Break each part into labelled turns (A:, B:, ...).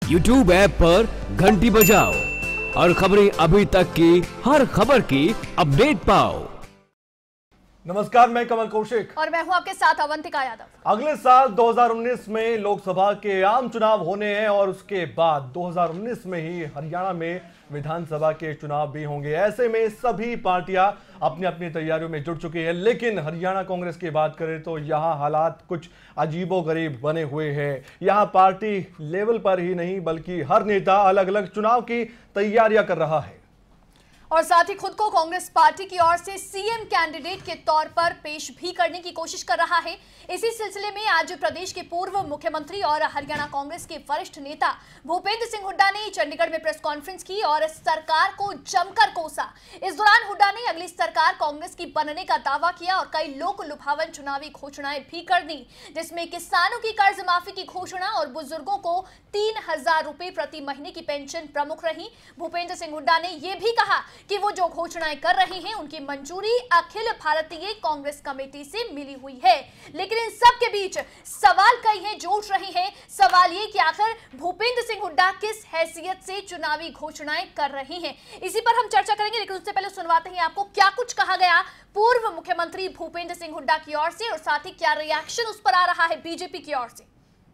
A: YouTube app पर घंटी बजाओ और खबरें अभी तक की हर खबर की अपडेट पाओ।
B: नमस्कार, मैं कमल कौशिक
C: और मैं हूं आपके साथ अवंतिका यादव।
B: अगले साल 2019 में लोकसभा के आम चुनाव होने हैं और उसके बाद 2019 में ही हरियाणा में विधानसभा के चुनाव भी होंगे। ऐसे में सभी पार्टियां अपनी अपनी तैयारियों में जुट चुकी है, लेकिन हरियाणा कांग्रेस की बात करें तो यहां हालात कुछ अजीबोगरीब बने हुए हैं। यहां पार्टी लेवल पर ही नहीं बल्कि हर नेता अलग अलग चुनाव की तैयारियां कर रहा है
C: और साथ ही खुद को कांग्रेस पार्टी की ओर से सीएम कैंडिडेट के तौर पर पेश भी करने की कोशिश कर रहा है। इसी सिलसिले में आज प्रदेश के पूर्व मुख्यमंत्री और हरियाणा कांग्रेस के वरिष्ठ नेता भूपेंद्र सिंह हुड्डा ने चंडीगढ़ में प्रेस कॉन्फ्रेंस की और सरकार को जमकर कोसा। इस दौरान हुड्डा ने अगली सरकार कांग्रेस की बनने का दावा किया और कई लोक लुभावन चुनावी घोषणाएं भी कर दी, जिसमें किसानों की कर्ज माफी की घोषणा और बुजुर्गों को 3,000 रुपए प्रति महीने की पेंशन प्रमुख रही। भूपेंद्र सिंह हुड्डा ने यह भी कहा कि वो जो घोषणाएं कर रहे हैं उनकी मंजूरी अखिल भारतीय कांग्रेस कमेटी से मिली हुई है। लेकिन इन सब के बीच सवाल कई हैं जो उठ रहे हैं। सवाल ये कि आखिर भूपेंद्र सिंह हुड्डा किस हैसियत से चुनावी घोषणाएं कर रहे हैं, इसी पर हम चर्चा करेंगे। लेकिन उससे पहले सुनवाते हैं आपको क्या कुछ कहा गया पूर्व मुख्यमंत्री भूपेंद्र सिंह हुड्डा की ओर से और साथ ही क्या रिएक्शन उस पर आ रहा है बीजेपी की ओर से।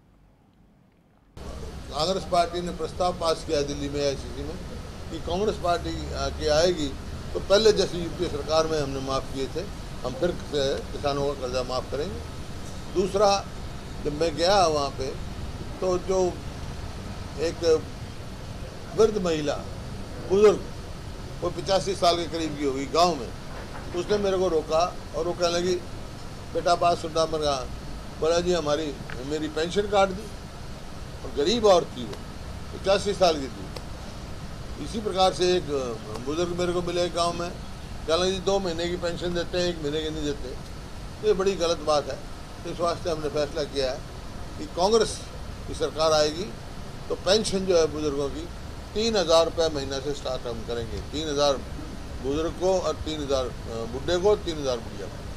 D: कांग्रेस पार्टी ने प्रस्ताव पास किया दिल्ली में आईसीसी में कि कांग्रेस पार्टी की आएगी तो पहले जैसे यूपीए सरकार में हमने माफ़ किए थे हम फिर किसानों का कर्जा माफ़ करेंगे। दूसरा, जब मैं गया वहाँ पे तो जो एक वृद्ध महिला बुजुर्ग वो 85 साल के करीब की होगी गांव में, तो उसने मेरे को रोका और वो कहने लगी बेटा बात सुनना। मैं कहा बोला जी मेरी पेंशन काट दी, और गरीब औरत थी वो 85 साल की थी। इसी प्रकार से एक बुजुर्ग मेरे को मिले गांव में, कहना जी 2 महीने की पेंशन देते हैं, 1 महीने की नहीं देते। तो ये बड़ी गलत बात है। तो इस वास्ते हमने फैसला किया है कि कांग्रेस की सरकार आएगी तो पेंशन जो है बुजुर्गों की 3,000 रुपये महीना से स्टार्ट हम करेंगे। 3,000 बुजुर्ग को और 3,000 बुढ़े को, 3,000 बुढ़िया को।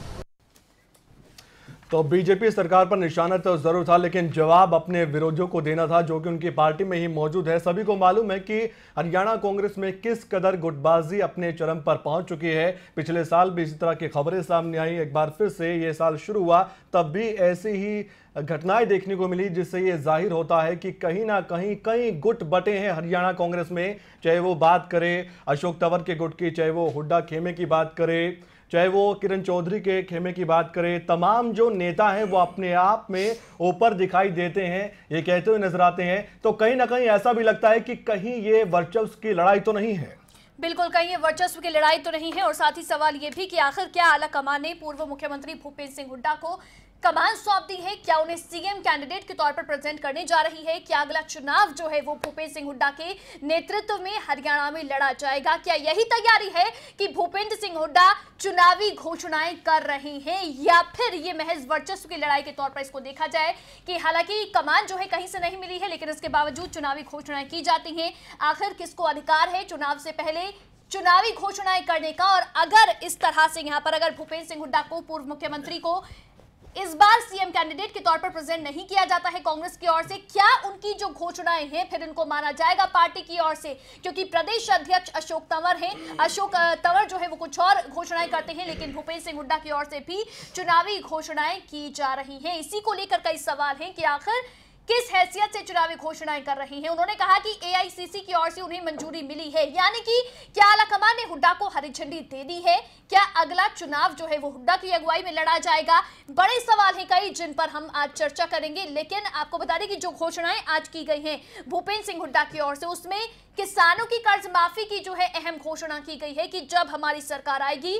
B: तो बीजेपी सरकार पर निशाना तो जरूर था, लेकिन जवाब अपने विरोधियों को देना था जो कि उनकी पार्टी में ही मौजूद है। सभी को मालूम है कि हरियाणा कांग्रेस में किस कदर गुटबाजी अपने चरम पर पहुंच चुकी है। पिछले साल भी इसी तरह की खबरें सामने आई। एक बार फिर से ये साल शुरू हुआ तब भी ऐसी ही घटनाएं देखने को मिली, जिससे ये जाहिर होता है कि कहीं ना कहीं कई गुट बटे हैं हरियाणा कांग्रेस में। चाहे वो बात करें अशोक तंवर के गुट की, चाहे वो हुड्डा खेमे की बात करें, चाहे वो किरण चौधरी के खेमे की बात करें, तमाम जो नेता हैं वो अपने आप में ऊपर दिखाई देते हैं, ये कहते हुए नजर आते हैं। तो कहीं ना कहीं ऐसा भी लगता है कि कहीं ये वर्चस्व की लड़ाई तो नहीं है।
C: बिल्कुल, कहीं ये वर्चस्व की लड़ाई तो नहीं है। और साथ ही सवाल ये भी कि आखिर क्या आला कमान ने पूर्व मुख्यमंत्री भूपेंद्र सिंह हुड्डा को कमान सौंप दी है? क्या उन्हें सीएम कैंडिडेट के तौर पर प्रेजेंट करने जा रही है? क्या अगला चुनाव जो है वो भूपेंद्र सिंह हुड्डा के नेतृत्व में हरियाणा में लड़ा जाएगा? क्या यही तैयारी है कि भूपेंद्र सिंह हुड्डा चुनावी घोषणाएं कर रहे हैं, या फिर ये महज वर्चस्व की लड़ाई के तौर पर इसको देखा जाए कि हालांकि कमान जो है कहीं से नहीं मिली है, लेकिन इसके बावजूद चुनावी घोषणाएं की जाती हैं। आखिर किसको अधिकार है चुनाव से पहले चुनावी घोषणाएं करने का? और अगर इस तरह से यहाँ पर अगर भूपेंद्र सिंह हुड्डा को, पूर्व मुख्यमंत्री को, इस बार सीएम कैंडिडेट के तौर पर प्रेजेंट नहीं किया जाता है कांग्रेस की ओर से, क्या उनकी जो घोषणाएं हैं फिर इनको माना जाएगा पार्टी की ओर से? क्योंकि प्रदेश अध्यक्ष अशोक तंवर हैं, अशोक तंवर जो है वो कुछ और घोषणाएं करते हैं, लेकिन भूपेंद्र सिंह हुड्डा की ओर से भी चुनावी घोषणाएं की जा रही हैं। इसी को लेकर कई सवाल हैं कि आखिर किस हैसियत से चुनावी घोषणाएं कर रही हैं। उन्होंने कहा कि एआईसीसी की ओर से उन्हें मंजूरी मिली है, यानी कि क्या आलाकमान ने हुड्डा को हरी झंडी दे दी है? क्या अगला चुनाव जो है वो हुड्डा की अगुवाई में लड़ा जाएगा? बड़े सवाल हैं कई जिन पर हम आज चर्चा करेंगे। लेकिन आपको बता दें कि जो घोषणाएं आज की गई हैं भूपेंद्र सिंह हुड्डा की ओर से, उसमें किसानों की कर्ज माफी की जो है अहम घोषणा की गई है कि जब हमारी सरकार आएगी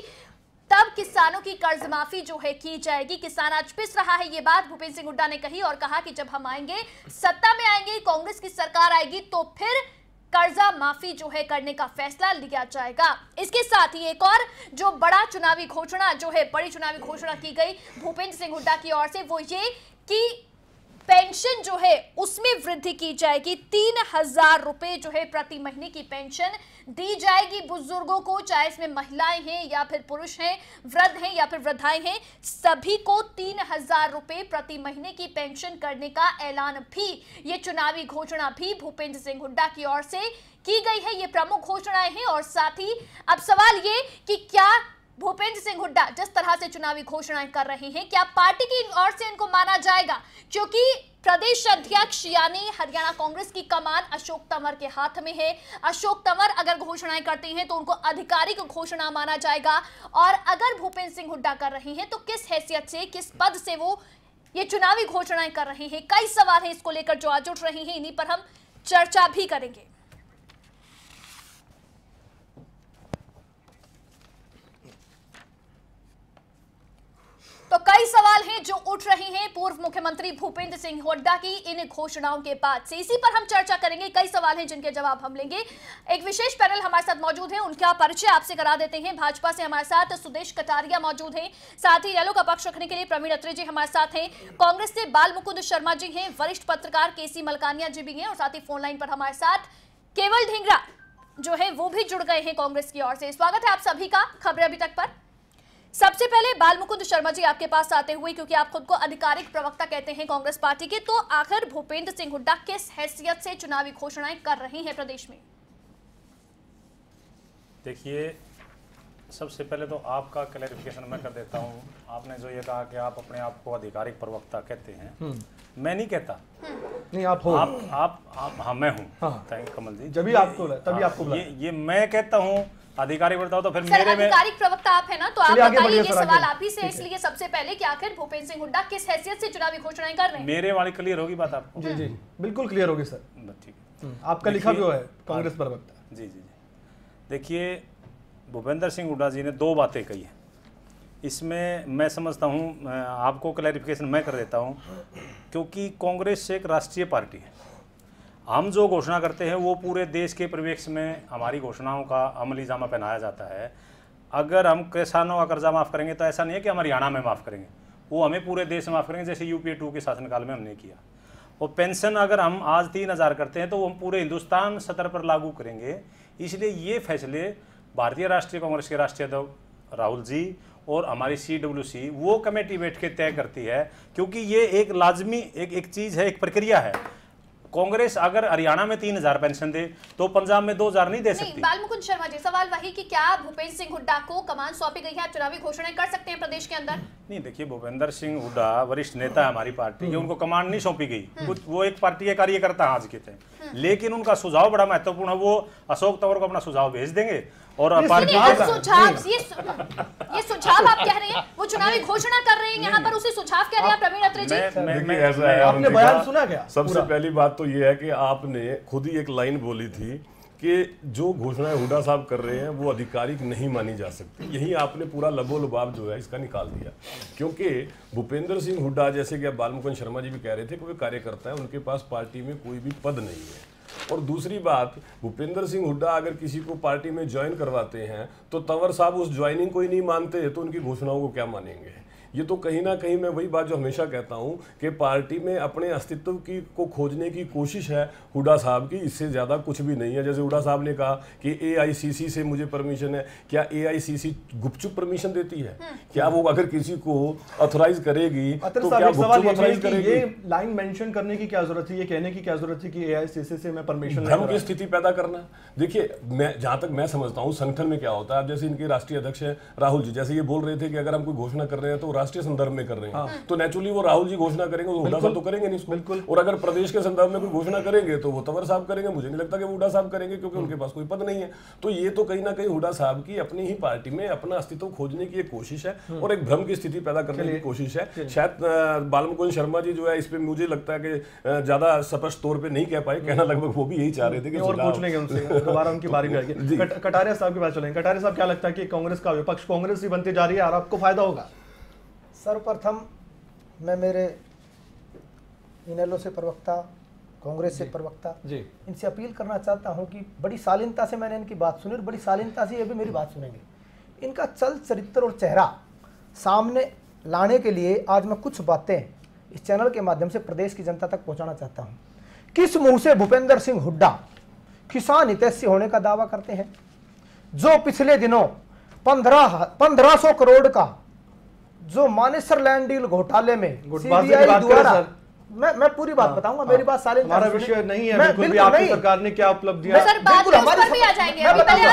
C: तब किसानों की कर्ज माफी जो है की जाएगी। किसान आज पिस रहा है, ये बात भूपेंद्र सिंह हुड्डा ने कही और कहा कि जब हम आएंगे, सत्ता में आएंगे, कांग्रेस की सरकार आएगी तो फिर कर्जा माफी जो है करने का फैसला लिया जाएगा। इसके साथ ही एक और जो बड़ा चुनावी घोषणा जो है, बड़ी चुनावी घोषणा की गई भूपेंद्र सिंह हुड्डा की ओर से, वो ये कि पेंशन जो है उसमें वृद्धि की जाएगी। 3,000 रुपए जो है प्रति महीने की पेंशन दी जाएगी बुजुर्गों को, चाहे इसमें महिलाएं हैं या फिर पुरुष हैं, वृद्ध हैं या फिर वृद्धाएं हैं, सभी को 3,000 रुपए प्रति महीने की पेंशन करने का ऐलान भी, ये चुनावी घोषणा भी भूपेंद्र सिंह हुड्डा की ओर से की गई है। ये प्रमुख घोषणाएं हैं और साथ ही अब सवाल ये कि क्या भूपेंद्र सिंह हुड्डा जिस तरह से चुनावी घोषणाएं कर रहे हैं, क्या पार्टी की ओर से इनको माना जाएगा? क्योंकि प्रदेश अध्यक्ष यानी हरियाणा कांग्रेस की कमान अशोक तंवर के हाथ में है। अशोक तंवर अगर घोषणाएं करते हैं तो उनको आधिकारिक घोषणा माना जाएगा, और अगर भूपेंद्र सिंह हुड्डा कर रहे हैं तो किस हैसियत से, किस पद से वो ये चुनावी घोषणाएं कर रहे हैं? कई सवाल हैं इसको लेकर जो आज उठ रहे हैं, इन्हीं पर हम चर्चा भी करेंगे। तो कई सवाल हैं जो उठ रहे हैं पूर्व मुख्यमंत्री भूपेंद्र सिंह हुड्डा की इन घोषणाओं के बाद से, इसी पर हम चर्चा करेंगे। कई सवाल हैं जिनके जवाब हम लेंगे। एक विशेष पैनल हमारे साथ मौजूद है, उनका परिचय आपसे करा देते हैं। भाजपा से हमारे साथ सुदेश कटारिया मौजूद हैं, साथ ही रैलो का पक्ष रखने के लिए प्रवीण अत्री जी हमारे साथ हैं। कांग्रेस से बाल मुकुंद शर्मा जी हैं, वरिष्ठ पत्रकार केसी मलकानिया जी भी हैं, और साथ ही फोन लाइन पर हमारे साथ केवल ढींगरा जो है वो भी जुड़ गए हैं कांग्रेस की ओर से। स्वागत है आप सभी का खबरें अभी तक पर। सबसे पहले बाल मुकुंद शर्मा जी आपके पास आते हुए, क्योंकि आप खुद को आधिकारिक प्रवक्ता कहते हैं कांग्रेस पार्टी के, तो आखिर भूपेंद्र सिंह हुड्डा किस हैसियत से चुनावी घोषणाएं कर रहे हैं प्रदेश में?
E: देखिए, सबसे पहले तो आपका क्लैरिफिकेशन मैं कर देता हूं। आपने जो ये कहा कि आप अपने आप को आधिकारिक प्रवक्ता कहते हैं, मैं नहीं कहता।
B: नहीं, आप हो।
E: आप हाँ, मैं हूँ।
B: हाँ।
E: Thank you Kamal ji.
B: तभी आपको
E: ये मैं कहता हूँ आधिकारिक बताओ, तो फिर
C: सर,
E: मेरे में
C: आधिकारिक प्रवक्ता आप है ना, तो आप बताइए, ये सवाल आप ही से, इसलिए सबसे पहले कि आखिर भूपेंद्र सिंह हुड्डा किस हैसियत से चुनावी घोषणाएं कर रहे हैं?
E: मेरे वाली क्लियर होगी बात आपको?
B: जी, बिल्कुल क्लियर होगी सर।
E: ठीक है,
B: आपका लिखा भी हुआ है कांग्रेस प्रवक्ता।
E: जी। देखिए, भूपेंद्र सिंह हुड्डा जी ने दो बातें कही हैं, इसमें मैं समझता हूँ आपको क्लैरिफिकेशन मैं कर देता हूँ, क्योंकि कांग्रेस एक राष्ट्रीय पार्टी है। हम जो घोषणा करते हैं वो पूरे देश के परिवेश में हमारी घोषणाओं का अमली जामा पहनाया जाता है। अगर हम किसानों का कर्जा माफ़ करेंगे तो ऐसा नहीं है कि हम हरियाणा में माफ़ करेंगे, वो हमें पूरे देश में माफ़ करेंगे, जैसे यूपीए 2 के शासनकाल में हमने किया। और पेंशन अगर हम आज 3,000 करते हैं तो वो हम पूरे हिंदुस्तान स्तर पर लागू करेंगे। इसलिए ये फैसले भारतीय राष्ट्रीय कांग्रेस के राष्ट्रीय अध्यक्ष राहुल जी और हमारी CWC वो कमेटी बैठ के तय करती है, क्योंकि ये एक लाजमी एक चीज़ है, एक प्रक्रिया है। कांग्रेस अगर हरियाणा में 3,000 पेंशन दे तो पंजाब में 2,000 नहीं दे सकती।
C: बाल मुकुंद शर्मा जी, सवाल वही कि क्या भूपेंद्र सिंह हुड्डा को कमान सौंपी गई है, आप चुनावी घोषणाएं कर सकते हैं प्रदेश के अंदर?
E: नहीं, देखिए, भूपेंद्र सिंह हुड्डा वरिष्ठ नेता है हमारी पार्टी के, उनको कमान नहीं सौंपी गई, कुछ वो एक पार्टी के कार्यकर्ता आज के थे, लेकिन उनका सुझाव बड़ा महत्वपूर्ण है। वो अशोक तंवर को अपना सुझाव भेज देंगे और
C: ये सुझाव आप कह रहे हैं, वो चुनावी घोषणा कर रहे हैं, यहाँ पर उसे सुझाव कह रहे हैं प्रवीण अत्री जी।
F: ऐसा है,
B: आपने बयान सुना क्या?
F: सबसे पहली बात तो ये है कि आपने खुद ही एक लाइन बोली थी कि जो घोषणाएं हुड्डा साहब कर रहे हैं वो आधिकारिक नहीं मानी जा सकती। यही आपने पूरा लबोलुबाब जो है इसका निकाल दिया, क्योंकि भूपेंद्र सिंह हुड्डा, जैसे कि बाल मुकुंद शर्मा जी भी कह रहे थे कि वे कार्यकर्ता है, उनके पास पार्टी में कोई भी पद नहीं है। और दूसरी बात, भूपेंद्र सिंह हुड्डा अगर किसी को पार्टी में ज्वाइन करवाते हैं तो तंवर साहब उस ज्वाइनिंग को ही नहीं मानते तो उनकी घोषणाओं को क्या मानेंगे? ये तो कहीं ना कहीं मैं वही बात जो हमेशा कहता हूं कि पार्टी में अपने अस्तित्व की को खोजने की कोशिश है हुड्डा साहब की, इससे ज़्यादा कुछ भी नहीं है। जैसे हुड्डा साहब ने कहा कि AICC से मुझे परमिशन है, क्या AICC गुपचुप परमिशन देती है? क्या वो अगर किसी को ऑथराइज करेगी तो क्या गुपचुप ऑथराइज करेगी?
B: ये लाइन मेंशन करने की क्या जरूरत थी, ये कहने की क्या जरूरत थी कि AICC से मैं परमिशन?
F: भ्रम की स्थिति पैदा करना। देखिए, मैं जहां तक मैं समझता हूं संगठन में क्या होता है, जैसे इनके राष्ट्रीय अध्यक्ष है राहुल जी, जैसे ये बोल रहे थे कि अगर हम कोई घोषणा कर रहे हैं तो राष्ट्रीय संदर्भ में कर रहे हैं, तो नेचुरली वो राहुल जी घोषणा करेंगे, तो हुड्डा साहब तो करेंगे नहीं इसको। बिल्कुल। और अगर प्रदेश के संदर्भ में कोई घोषणा करेंगे तो वो तंवर साहब करेंगे, मुझे नहीं लगता कि हुड्डा साहब करेंगे, क्योंकि उनके पास कोई पद नहीं है। तो ये तो कहीं ना कहीं हुड्डा साहब की अपनी ही पार्टी में अपना अस्तित्व खोजने की एक कोशिश है और एक भ्रम की स्थिति पैदा करने की कोशिश है। शायद बाल मुकुंद शर्मा जी जो है इस पे मुझे लगता है कि ज्यादा स्पष्ट तौर पे नहीं कह पाए, कहना लगभग वो भी यही चाह रहे थे कि
B: और पूछ लेंगे उनसे, दोबारा उनकी बारी आएगी। कटारिया साहब के पास चलेंगे। कटारिया साहब, क्या लगता है कि कांग्रेस का विपक्ष कांग्रेस ही बनती जा रही है और आपको फायदा होगा?
G: सर्वप्रथम मैं मेरे इनेलो से प्रवक्ता, कांग्रेस से प्रवक्ता जी, इनसे अपील करना चाहता हूं कि बड़ी शालीनता से मैंने इनकी बात सुनी और बड़ी शालीनता से ये भी मेरी बात सुनेंगे। इनका चल चरित्र और चेहरा सामने लाने के लिए आज मैं कुछ बातें इस चैनल के माध्यम से प्रदेश की जनता तक पहुंचाना चाहता हूं। किस मुंह से भूपेंद्र सिंह हुड्डा किसान हितैषी होने का दावा करते हैं, जो पिछले दिनों 1500 करोड़ का जो मानेसर लैंड डील घोटाले में सीबीआई द्वारा, मैं पूरी बात बताऊंगा, मेरी बात साले
B: हमारा विषय नहीं है बिल्कुल भी। आपकी सरकार ने क्या उपलब्धियां,
G: बिल्कुल हमारी भी आ जाएंगे,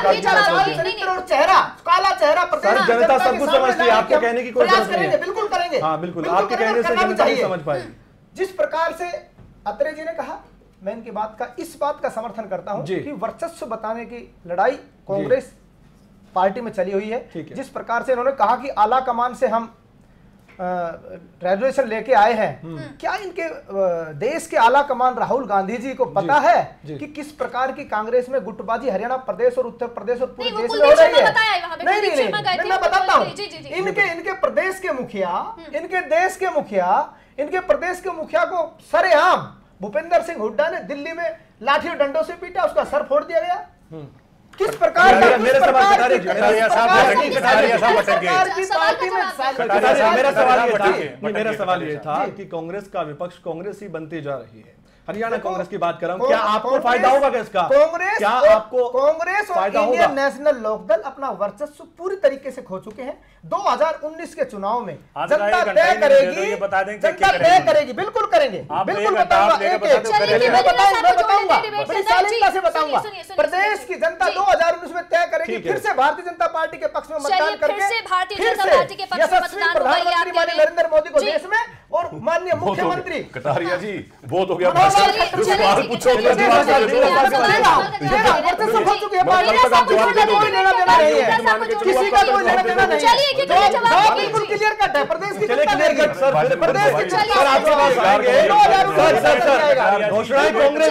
G: चेहरा काला चेहरा
B: जनता सब कुछ समझती है, आपके कहने की कोई जरूरत नहीं है,
G: बिल्कुल करेंगे।
B: हाँ बिल्कुल, आपके कहने से जनता नहीं समझ पाएगी।
G: जिस प्रकार से अत्रे जी ने कहा, मैं इनकी इस बात का समर्थन करता हूं कि वर्चस्व बताने की लड़ाई कांग्रेस पार्टी में चली हुई है। जिस प्रकार से इन्होंने कहा कि आला कमान से हम रेजोल्यूशन लेके आए हैं, क्या इनके देश के आला कमान राहुल गांधी जी को पता है कि किस प्रकार की कांग्रेस में गुटबाजी हरियाणा प्रदेश और उत्तर प्रदेश और पूरे देश में हो रही है? नहीं, मैं बताता हूँ। इनके प्रदेश के मुखिया, इनके देश के मुखिया, इनके प्रदेश के मुखिया को सरेआम भूपेंद्र सिंह हुड्डा ने दिल्ली में लाठी और डंडों से पीटा, उसका सर फोड़ दिया गया। किस प्रकार
B: मेरा सवाल ये था कि कांग्रेस का विपक्ष कांग्रेस ही बनती जा रही है। हरियाणा कांग्रेस की बात कर रहा हूं, क्या आपको फायदा होगा क्या इसका? क्या आपको
G: कांग्रेस और इंडियन नेशनल लोकदल अपना वर्चस्व पूरी तरीके से खो चुके हैं। 2019 के चुनाव में जनता तय करेगी, जनता तय करेगी, बिल्कुल करेंगे, बिल्कुल बताऊंगा, मैं बताऊंगा, बड़ी शालीनता से बताऊंगा। प्रदेश की जनता 2019 में तय करेगी, फिर से भारतीय जनता पार्टी के पक्ष में मतदान करके यशस्वी प्रधानमंत्री माननीय नरेंद्र मोदी को देश में और माननीय मुख्यमंत्री
F: कटारिया जी बहुत हो गया।
G: किसी का कोई लेना देना नहीं है, बिल्कुल क्लियर कट है। प्रदेश की
B: घोषणाएं कांग्रेस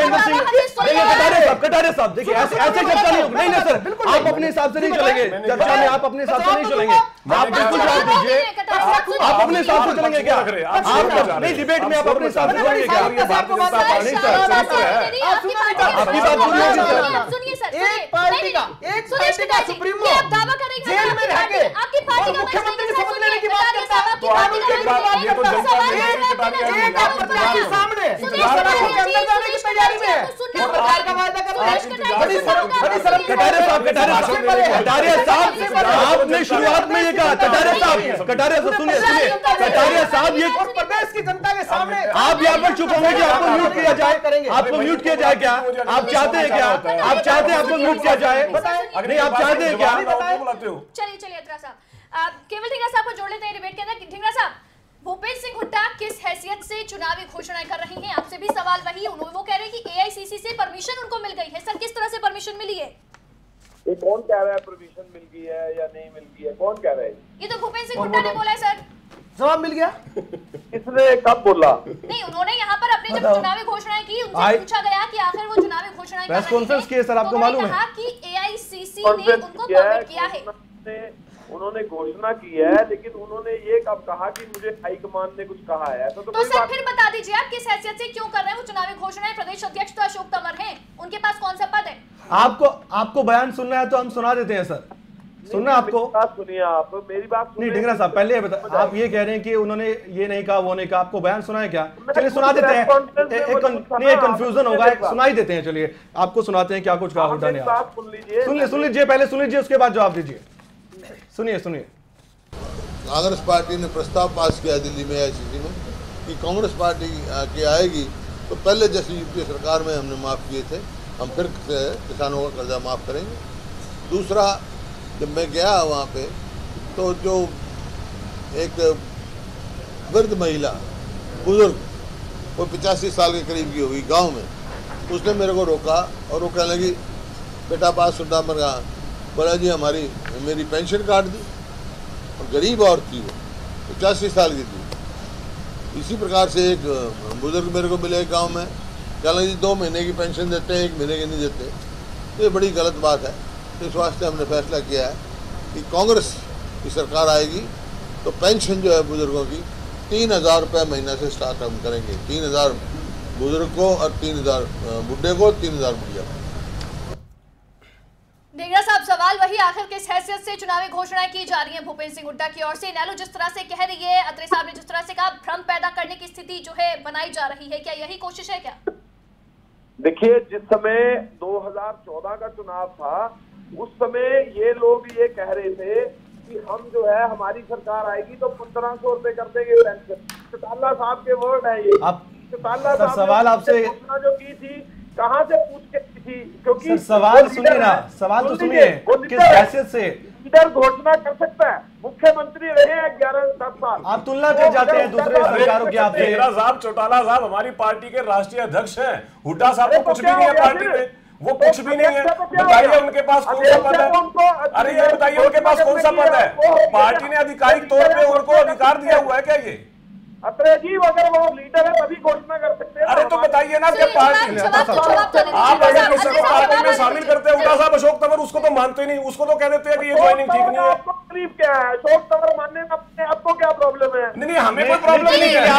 B: कटारे साहब देखिए ऐसे चर्चा नहीं नहीं सर, आप अपने हिसाब से नहीं चलेंगे चर्चा में, आप अपने हिसाब से नहीं चलेंगे, आप बिल्कुल जवाब दीजिए। आप अपने हिसाब से चलेंगे क्या? आप नहीं डिबेट में आप अपने हिसाब से चलेंगे क्या? नहीं सर, आपकी बात
C: सुनिए सर,
G: एक पार्टी का सुप्रीमो जेल में रह के और मुख्यमंत्री की शपथ लेने की बात करता है, तो के सामने की तैयारी में है, किस प्रकार का वायदा कर रहे हैं? बड़ी शर्म।
B: कटारिया साहब आपने शुरुआत में ये कहा, कटारिया साहब सुनिए, कटारिया साहब ये
G: प्रदेश की जनता के सामने
B: आप यहाँ पर चुप होंगे कि आपको म्यूट किया जाए? आपको म्यूट किया जाए क्या? आप चाहते हैं क्या? आप चाहते हैं आपको म्यूट किया जाए? नहीं, आप चाहते हैं क्या?
C: चलिए अत्रा साहब, केवल ढींगरा साहब को जोड़ लेते हैं डिबेट के अंदर। ढींगरा साहब, भूपेंद्र सिंह हुड्डा किस हैसियत से चुनावी घोषणाएं कर रही हैं? आपसे भी सवाल वही, वो कह रहे हैं कि एआईसीसी से परमिशन उनको मिल गई है। सर, किस तरह से परमिशन मिली है?
H: ये कौन कह रहा है परमिशन मिल गई है या नहीं मिल गई है? कौन कह रहा है?
C: ये तो भूपेंद्र सिंह हुड्डा ने बोला है सर।
G: जवाब मिल गया?
H: किसने कब बोला?
C: नहीं, उन्होंने यहाँ पर अपनी जब चुनावी घोषणाएं की, उनसे पूछा गया कि आखिर वो चुनावी घोषणाएं कर रहे हैं,
B: की सर आपको मालूम है?
C: कहा कि एआईसीसी ने उनको परमिट किया है।
H: उन्होंने घोषणा की है, लेकिन उन्होंने ये कब कहा कि मुझे हाईकमान ने कुछ कहा है? तो
C: सर फिर बता दीजिए आप किस हैसियत से क्यों कर रहे हैं वो चुनावी घोषणाएं? प्रदेश अध्यक्ष तो अशोक तंवर हैं, उनके पास कौन सा पद है?
B: आपको बयान सुनना है तो हम सुना देते हैं सर। सुनना आपको?
H: बात सुनिए, आप मेरी बात
B: नहीं ढींगरा साहब, पहले आप ये कह रहे हैं कि उन्होंने ये नहीं कहा वो नहीं कहा, आपको बयान सुना है क्या? चलिए सुना देते हैं, एक कंफ्यूजन होगा, सुना ही देते हैं। चलिए आपको सुनाते हैं क्या कुछ कहा हुड्डा ने। सुन लीजिए, पहले सुन लीजिए, उसके बाद जवाब दीजिए। सुनिए।
D: कांग्रेस पार्टी ने प्रस्ताव पास किया दिल्ली में एआईसीसी में कि कांग्रेस पार्टी की आएगी तो पहले जैसे यूपीए सरकार में हमने माफ़ किए थे, हम फिर किसानों का कर्जा माफ़ करेंगे। दूसरा, जब मैं गया वहाँ पे तो जो एक वृद्ध महिला बुजुर्ग, वो 85 साल के करीब की होगी, गांव में, उसने मेरे को रोका और वो कहने लगी, बेटा बात सुनना। मैं कहा, बोला जी मेरी पेंशन काट दी, और गरीब औरत थी वो, 85 साल की थी। इसी प्रकार से एक बुजुर्ग मेरे को मिले गांव में, कहने जी 2 महीने की पेंशन देते हैं, 1 महीने की नहीं देते। तो ये बड़ी गलत बात है। तो इस वास्ते हमने फैसला किया है कि कांग्रेस की सरकार आएगी तो पेंशन जो है बुजुर्गों की 3000 रुपये महीना से स्टार्ट हम करेंगे। 3000 बुजुर्ग को और 3000 बुढ़े को, 3000 बुढ़िया को।
C: ढींगरा साहब, सवाल वही, आखिर किस हैसियत से चुनावी घोषणाएं की जा रही हैं भूपेंद्र सिंह हुड्डा की ओर से? इनेलो जिस तरह से कह रही है, अत्रे साहब ने जिस तरह से कहा, भ्रम पैदा करने की स्थिति जो है बनाई जा रही है, क्या यही कोशिश है क्या?
H: देखिए, जिस समय 2014 का चुनाव था उस समय ये लोग ये कह रहे थे कि हम जो है हमारी सरकार आएगी तो 1500 रुपए कर देंगे पेंशन। चौटाला साहब के वर्ड है ये। चौटाला साहब
B: सवाल आपसे
H: घोषणा जो की थी कहाँ से पूछ के की थी? क्योंकि
B: सवाल सुनिए ना, सवाल तो सुनिए, किस हैसियत से
H: लीडर घोषणा कर सकता है? मुख्यमंत्री रहे हैं 11-10 साल।
B: आप तुलना कर जाते हैं दूसरे सरकारों की। आप
F: चौटाला साहब हमारी पार्टी के राष्ट्रीय अध्यक्ष हैं, हुड्डा साहब को कुछ भी नहीं है पार्टी में, वो कुछ भी नहीं है। बताइए उनके पास कौन सा पद है? अरे ये बताइए उनके पास कौन सा पद है? पार्टी ने आधिकारिक तौर पे उनको अधिकार दिया हुआ है क्या ये?
H: अत्रे जी, अगर वो लीडर है तभी घोषणा कर सकते हैं।
F: अरे तो बताइए ना, जब पार्टी आप अगर किसी को पार्टी में शामिल करते हैं, हुड्डा साहब अशोक तंवर उसको तो मानते नहीं, उसको तो कह देते हैं कि ये ज्वाइनिंग ठीक नहीं है।
H: आपको तकलीफ क्या है? अशोक तंवर मानने में आपको क्या प्रॉब्लम है?
F: नहीं, हमें कोई प्रॉब्लम नहीं है।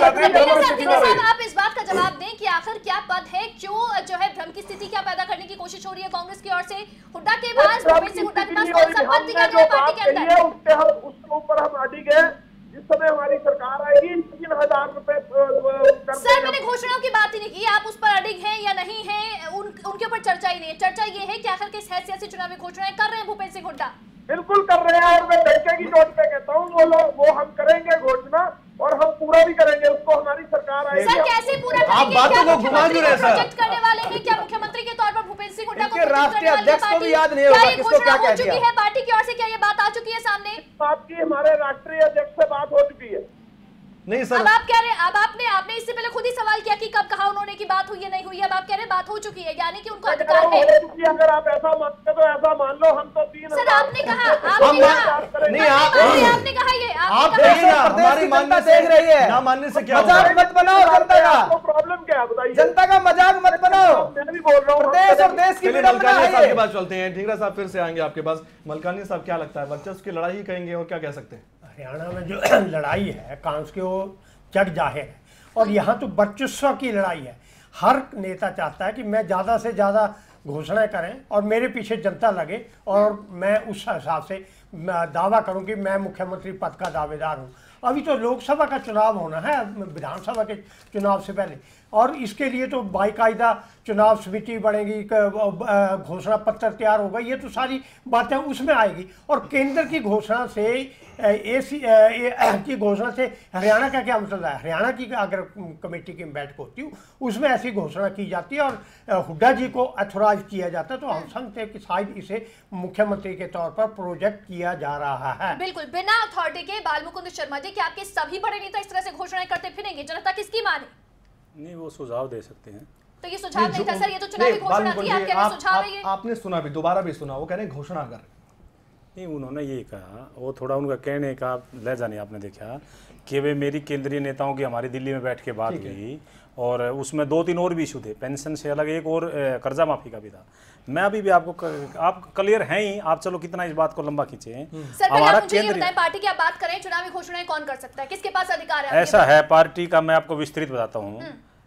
C: आप इस बात का जवाब दें कि आखिर क्या पद है, क्यों जो है भ्रम की स्थिति क्या पैदा करने की कोशिश हो रही है कांग्रेस की ओर से? हुड्डा के पास, भूपेंद्र सिंह हुड्डा के पास कौन सा पद दिया गया पार्टी के अंदर?
H: उसके ऊपर हम अड़ी गए। जिस समय हमारी सरकार आएगी 3000 रुपए।
C: सर, मैंने घोषणाओं की बात ही नहीं की, आप उस पर अडिग हैं या नहीं हैं उनके ऊपर चर्चा ही नहीं है। चर्चा ये है कि आखिर किस हैसियत से चुनावी घोषणाएं कर रहे हैं भूपेंद्र सिंह हुड्डा?
H: बिल्कुल कर रहे हैं, और मैं डंके की चोट पे कहता हूँ वो हम करेंगे घोषणा, और हम पूरा भी करेंगे उसको। हमारी सरकार आएगी।
C: सर, कैसे पूरा करेंगे?
B: आप बातों को घुमा क्यों रहे सर?
C: प्रोजेक्ट करने वाले हैं क्या मुख्यमंत्री के तौर पर भूपेंद्र सिंह हुड्डा को?
G: राष्ट्रीय अध्यक्ष को भी याद नहीं होगा किसको क्या कह दिया
C: है पार्टी की ओर से, क्या ये बात आ चुकी है सामने?
H: आपकी हमारे राष्ट्रीय अध्यक्ष से बात हो चुकी है।
B: नहीं सर,
C: अब आप कह रहे हैं, अब आपने इससे पहले खुद ही सवाल किया कि कब कहा उन्होंने की बात हुई है नहीं हुई है, अब आप कह रहे हैं बात हो चुकी है, यानी कि उनको अधिकार है।
H: अगर आप ऐसा मानते तो ऐसा मान लो, हम तो 3000।
C: सर, आपने कहा
B: नहीं,
C: आपने कहा ये
B: आप हमारी मानना देख रही है ना, मानने से क्या
G: मजाक मत बनाओ जनता का।
H: प्रॉब्लम क्या है बताइए?
G: जनता का मजाक मत बनाओ।
H: मैं भी बोल रहा हूँ,
G: प्रदेश और देश की विडंबना है
B: साहब
G: ये।
B: के पास चलते हैं। ढींगरा साहब फिर से आएंगे आपके पास। मलकानी साहब, क्या लगता है, वर्चस्व की लड़ाई कहेंगे और क्या कह सकते हैं?
I: हरियाणा में जो लड़ाई है कांग्रेस की, वो जग जाहिर है, और यहाँ तो वर्चस्व की लड़ाई है। हर नेता चाहता है कि मैं ज़्यादा से ज़्यादा घोषणाएं करें और मेरे पीछे जनता लगे, और मैं उस हिसाब से दावा करूं कि मैं मुख्यमंत्री पद का दावेदार हूं। अभी तो लोकसभा का चुनाव होना है, विधानसभा के चुनाव से पहले, और इसके लिए तो बाकायदा चुनाव समिति बढ़ेगी, घोषणा पत्र तैयार होगा, ये तो सारी बातें उसमें आएगी। और केंद्र की घोषणा से की घोषणा से हरियाणा का क्या मतलब है? हरियाणा की अगर कमेटी की बैठक होती है उसमें ऐसी घोषणा की जाती है और हुड्डा जी को अथोराइज किया जाता है, तो हम समझते हैं कि शायद इसे मुख्यमंत्री के तौर पर प्रोजेक्ट किया जा रहा है।
C: बिल्कुल, बिना अथॉरिटी के बालमुकुंद शर्मा जी, क्या आपके सभी बड़े नेता इस तरह से घोषणाएं करते फिरेंगे? जनता किसकी माने?
E: नहीं, वो सुझाव दे सकते हैं।
C: तो ये सुझाव नहीं था सर, ये तो चुनावी घोषणा थी, आप कह रहे हैं सुझाव है ये?
B: आपने सुना भी, दोबारा भी सुना, वो कह रहे हैं घोषणा कर।
E: नहीं, उन्होंने ये कहा, वो थोड़ा उनका कहने का लहजा नहीं आपने देखा कि वे मेरी केंद्रीय नेताओं की हमारी दिल्ली में बैठ के बात हुई, और उसमें 2-3 और भी इशू थे, पेंशन से अलग एक और कर्जा माफी का भी था। मैं अभी भी आपको आप क्लियर हैं ही, आप चलो कितना इस बात को लंबा खींचे।
C: हमारा केंद्र पार्टी की आप बात करें, चुनावी घोषणाएं कौन कर सकता है, किसके पास अधिकार है?
E: ऐसा है पार्टी का, मैं आपको विस्तृत बताता हूँ,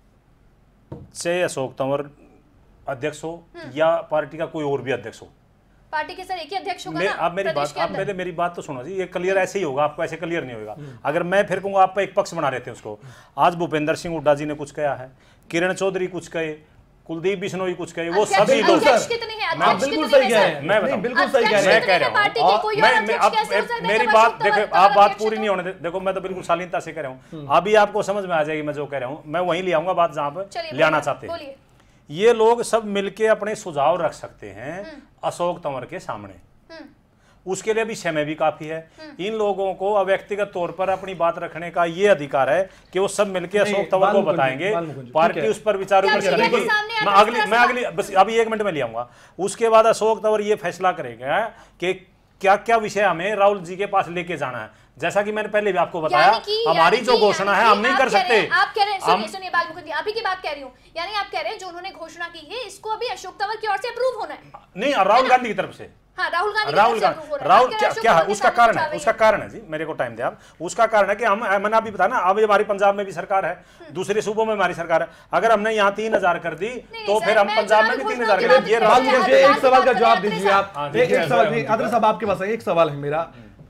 E: चाहे अशोक तंवर अध्यक्ष हो या पार्टी का कोई और भी अध्यक्ष हो,
C: पार्टी के सर एक ही अध्यक्ष होगा ना?
E: आप मेरी बात तो सुनो जी, ये क्लियर ऐसे ही होगा, आपको ऐसे क्लियर नहीं होगा। अगर मैं फिर कहूँगा, आप एक पक्ष बना लेते हैं उसको। आज भूपेंद्र सिंह हुड्डा जी ने कुछ कहा है, किरण चौधरी कुछ कहे, कुलदीप बिश्नोई कुछ कहे, वो सभी लोग
B: बिल्कुल सही कह रहे हैं, मैं बिल्कुल सही कह रहे हैं,
E: मैं कह रहा हूँ। मेरी बात देखो, आप बात पूरी नहीं होने दे, देखो मैं तो बिल्कुल शालीनता से कह रहा हूँ, अभी आपको समझ में आ जाएगी मैं जो कह रहा हूँ, मैं वहीं ले आऊंगा बात जहाँ पे ले आना चाहते हैं। ये लोग सब मिलके अपने सुझाव रख सकते हैं अशोक तंवर के सामने, उसके लिए भी समय भी काफी है। इन लोगों को व्यक्तिगत तौर पर अपनी बात रखने का ये अधिकार है कि वो सब मिलके अशोक तंवर को बताएंगे, पार्टी उस पर विचार विमर्श करेगी। मैं अगली बस अभी 1 मिनट में ले आऊंगा, उसके बाद अशोक तंवर ये फैसला करेगा कि क्या क्या विषय हमें राहुल जी के पास लेके जाना है। जैसा कि मैंने पहले भी आपको बताया, हमारी जो घोषणा है हम नहीं कर सकते।
C: आप कह रहे हैं, सुनिए बालमुकुंद जी, आप ही की बात कह रही हूँ, यानी आप कह रहे हैं जो उन्होंने घोषणा की है इसको अभी अशोक तंवर की ओर से अप्रूव होना है?
E: नहीं, राहुल गांधी की तरफ से।
C: हाँ, राहुल
E: क्या है उसका कारण है? उसका कारण है जी, मेरे को टाइम दे आप। उसका कारण है कि मैंने अभी बताया ना, अभी हमारी पंजाब में भी सरकार है, दूसरे सूबों में हमारी सरकार है। अगर हमने यहाँ 3000 कर दी तो फिर हम पंजाब में भी 3000 करेंगे।
B: ये एक सवाल का जवाब दीजिए आप। एक सवाल आदर साहब आपके पास एक सवाल है मेरा।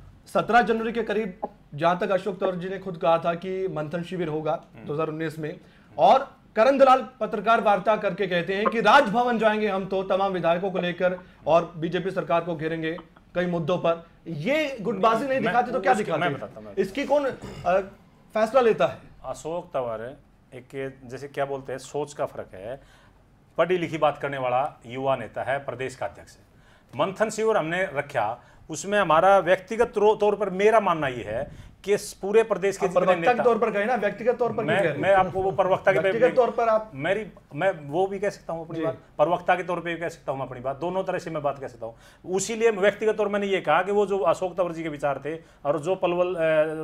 B: 17 जनवरी के करीब जहां तक अशोक तंवर जी ने खुद कहा था कि मंथन शिविर होगा 2019 में, और करण दलाल पत्रकार वार्ता करके कहते हैं कि राजभवन जाएंगे हम तो तमाम विधायकों को लेकर और बीजेपी सरकार को घेरेंगे कई मुद्दों पर। ये गुटबाजी नहीं दिखाते तो क्या दिखाते हैं? इसकी कौन फैसला लेता है?
E: अशोक तंवर एक जैसे क्या बोलते हैं, सोच का फर्क है। पढ़ी लिखी बात करने वाला युवा नेता है, प्रदेश का अध्यक्ष है। मंथन शिविर हमने रखा, उसमें हमारा व्यक्तिगत तौर पर मेरा मानना ये है कि पूरे प्रदेश के
B: प्रवक्ता के तौर पर गए ना, व्यक्तिगत तौर पर
E: मैं आपको वो प्रवक्ता के
B: व्यक्तिगत तौर पर आप
E: मैं वो भी कह सकता हूँ अपनी बात, प्रवक्ता के तौर पे भी कह सकता हूँ अपनी बात, दोनों तरह से मैं बात कह सकता हूँ। उसीलिए व्यक्तिगत तौर मैंने ये कहा कि वो जो अशोक तंवर जी के विचार थे और जो पलवल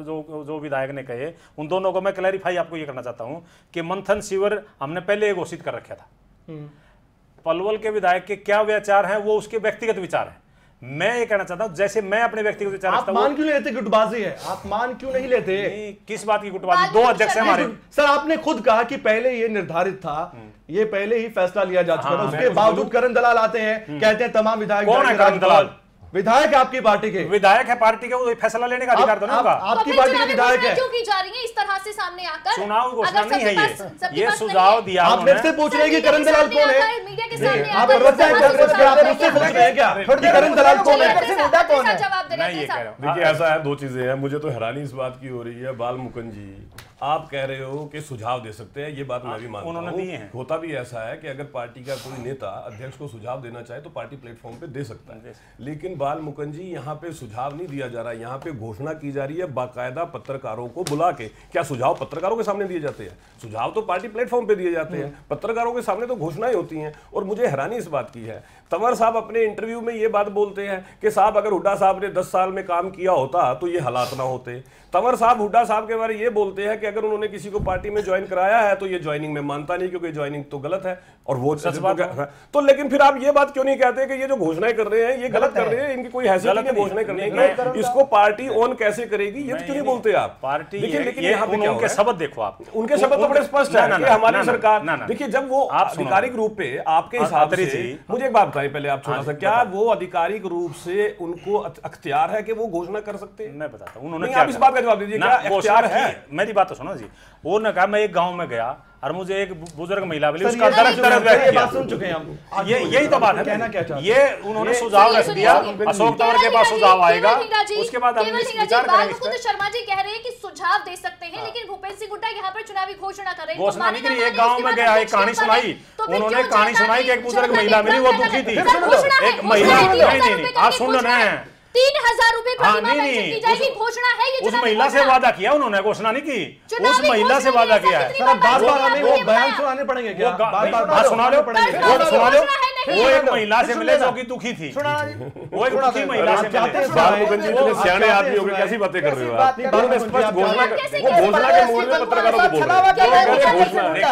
E: जो विधायक ने कहे, उन दोनों को मैं क्लैरिफाई आपको ये करना चाहता हूँ कि मंथन शिविर हमने पहले घोषित कर रखा था। पलवल के विधायक के क्या विचार हैं वो उसके व्यक्तिगत विचार हैं। मैं ये कहना चाहता हूं जैसे मैं अपने व्यक्तिगत विचार
B: आप मान क्यों नहीं लेते गुटबाजी है? आप मान क्यों नहीं लेते?
E: किस बात की गुटबाजी? दो अध्यक्ष हैं हमारे।
B: सर आपने खुद कहा कि पहले ये निर्धारित था, ये पहले ही फैसला लिया जा चुका था, उसके बावजूद करण दलाल आते हैं, कहते हैं तमाम विधायक।
E: कौन है करण दलाल?
B: विधायक है आपकी पार्टी के,
E: विधायक है पार्टी के, वो फैसला लेने का अधिकार तो नहीं होगा।
B: आपकी पार्टी के विधायक है,
C: क्यों की जा रही है इस तरह से सामने आकर?
E: चुनाव घोषणा नहीं है ये सुझाव दिया
B: आप मेरे से पूछ रहे हैं कि करण दलाल कौन है?
C: मीडिया के सामने
B: आप प्रवक्ता हैं कांग्रेस के, आप मुझसे पूछ रहे हैं क्या करण दलाल कौन है?
C: जवाब दे रहे हैं।
F: देखिए ऐसा है, दो चीजें हैं। मुझे तो हैरानी इस बात की हो रही है, बाल मुकुंद जी आप कह रहे हो कि सुझाव दे सकते हैं, ये बात मैं भी मानता हूं।
E: उन्होंने दिए हैं।
F: होता भी ऐसा है कि अगर पार्टी का कोई नेता अध्यक्ष को सुझाव देना चाहे तो पार्टी प्लेटफॉर्म पे दे सकता है, लेकिन बाल मुकुंद जी यहाँ पे सुझाव नहीं दिया जा रहा है, यहाँ पे घोषणा की जा रही है बाकायदा पत्रकारों को बुला के। क्या सुझाव पत्रकारों के सामने दिए जाते हैं? सुझाव तो पार्टी प्लेटफॉर्म पे दिए जाते हैं, पत्रकारों के सामने तो घोषणाएं होती हैं। और मुझे हैरानी इस बात की है, तंवर साहब अपने इंटरव्यू में ये बात बोलते हैं कि साहब अगर हुड्डा साहब ने 10 साल में काम किया होता तो ये हालात ना होते। तंवर साहब हुड्डा साहब के बारे में ये बोलते हैं कि अगर उन्होंने किसी को पार्टी में ज्वाइन कराया है तो ये ज्वाइनिंग में मानता नहीं, क्योंकि ज्वाइनिंग तो गलत है और वो सच बात है। तो लेकिन फिर आप ये बात क्यों नहीं कहते कि ये जो घोषणाएं कर रहे हैं ये गलत कर रहे हैं, इनकी कोई हैसियत नहीं है घोषणाएं करने की, इसको पार्टी ऑन कैसे करेगी ये क्यों नहीं बोलते आप?
E: पार्टी
F: लेकिन यहाँ पे
E: उनके शब्द देखो आप,
F: उनके शब्द तो बड़े स्पष्ट है कि हमारी सरकार, देखिए जब वो आधिकारिक रूप पे आपके हिसाब से, मुझे एक बात बताइए पहले आप छोटा सा, क्या वो आधिकारिक रूप से उनको अख्तियार है कि वो घोषणा कर सकते हैं?
E: मैं बताता हूं उन्होंने क्या,
F: इस बात का जवाब दीजिए, क्या अख्तियार है?
E: मेरी बात तो सुनो जी। उन्होंने कहा मैं एक गांव में गया और मुझे एक बुजुर्ग महिला मिली, उसका दर्द व्यक्त किया।
B: सुन चुके हैं हम,
E: यही तो बात है।
B: कहना क्या चाहते हैं?
E: ये उन्होंने सुझाव रख दिया, अशोक तंवर के पास सुझाव आएगा, उसके बाद हम विचार करेंगे।
C: शर्मा जी कह रहे हैं कि सुझाव दे सकते हैं, लेकिन भूपेंद्र सिंह हुड्डा यहाँ पर चुनावी घोषणा कर रहे हैं।
E: घोषणा नहीं करी, एक गांव में गया, एक कहानी सुनाई, उन्होंने कहानी सुनाई कि एक बुजुर्ग महिला मिली, वो दुखी थी। एक महिला, नहीं आप सुन रहे हैं,
C: 3000 रुपए की जाएगी, घोषणा है ये।
E: उस महिला से वादा किया उन्होंने, घोषणा नहीं की, उस महिला से वादा किया है।
B: बार-बार हमें वो बयान सुनाने पड़ेंगे क्या?
E: बार-बार सुना लो, सुना लो। वो एक महिला से मिले जो कि दुखी थी, वो एक दुखी महिला से मिले।
F: सियाने आदमी हो गए, कैसी बातें कर रहे हो आप? स्पष्ट घोषणा, वो घोषणा के मूड में पत्रकारों को बोल रहे हैं।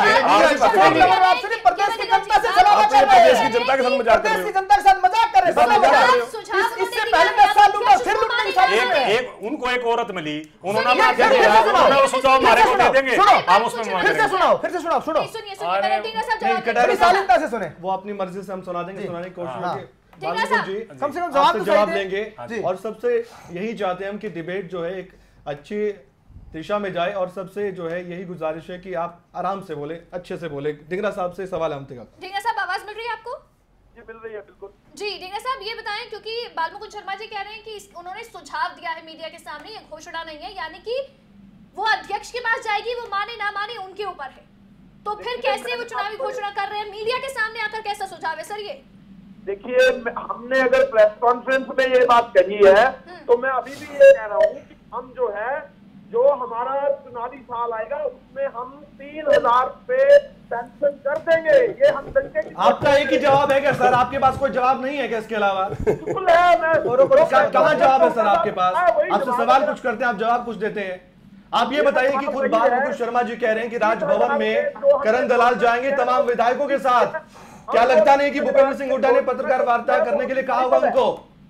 G: प्रदेश की जनता से सलाह कर रहे हैं,
F: प्रदेश की जनता के साथ मजाक कर रहे
G: प्रदेश की जनता के साथ मजाक कर रहे हैं। इससे पहले 10 साल लूंगा, फिर लूटने की साजिश है।
E: एक उनको एक औरत मिली, उन्होंने वो सुझाव हमारे को दे देंगे, हम उसमें
G: फिर से सुनाओ, फिर से सुनाओ, सुनो, बड़ी शालीनता से सुने।
B: वो अपनी मर्जी से हम सुना देंगे, सुनाने की कोशिश करेंगे।
G: कम से कम जवाब
B: लेंगे और सबसे यही चाहते हैं हम कि डिबेट जो है एक अच्छी दिशा में जाए, और सबसे जो है यही गुजारिश है कि आप आराम से बोले, अच्छे से बोले। ढींगरा साहब से सवाल है।
C: ढींगरा साहब आवाज मिल रही है आपको?
H: जी मिल रही है, बिल्कुल
C: जी। ढींगरा साहब ये बताएं, क्योंकि बालमुकुंद शर्मा जी कह रहे हैं कि उन्होंने सुझाव दिया है मीडिया के सामने, ये घोषणा नहीं है, यानी कि वो अध्यक्ष के पास जाएगी, वो माने ना माने उनके ऊपर है। तो फिर कैसे वो चुनावी घोषणा कर रहे हैं मीडिया के सामने आकर? कैसा सुझाव है सर ये?
H: देखिए, हमने अगर प्रेस कॉन्फ्रेंस में ये बात कही है तो मैं अभी भी ये कह रहा हूँ कि हम जो है, जो हमारा चुनावी साल आएगा उसमें हम 3000 रुपए पेंशन कर देंगे। ये हम डंके की।
B: आपका एक ही जवाब है क्या सर? आपके पास कोई जवाब नहीं है क्या इसके अलावा?
H: बिल्कुल है।
B: कहाँ जवाब है सर आपके पास? आपसे सवाल कुछ करते हैं, आप जवाब कुछ देते हैं। आप ये बताइए कि खुद बालमुकुंद शर्मा जी कह रहे हैं कि राजभवन में करण दलाल जाएंगे तमाम विधायकों के साथ। क्या लगता नहीं कि भूपेंद्र सिंह हुड्डा ने पत्रकार वार्ता करने के लिए कहा होगा उनको?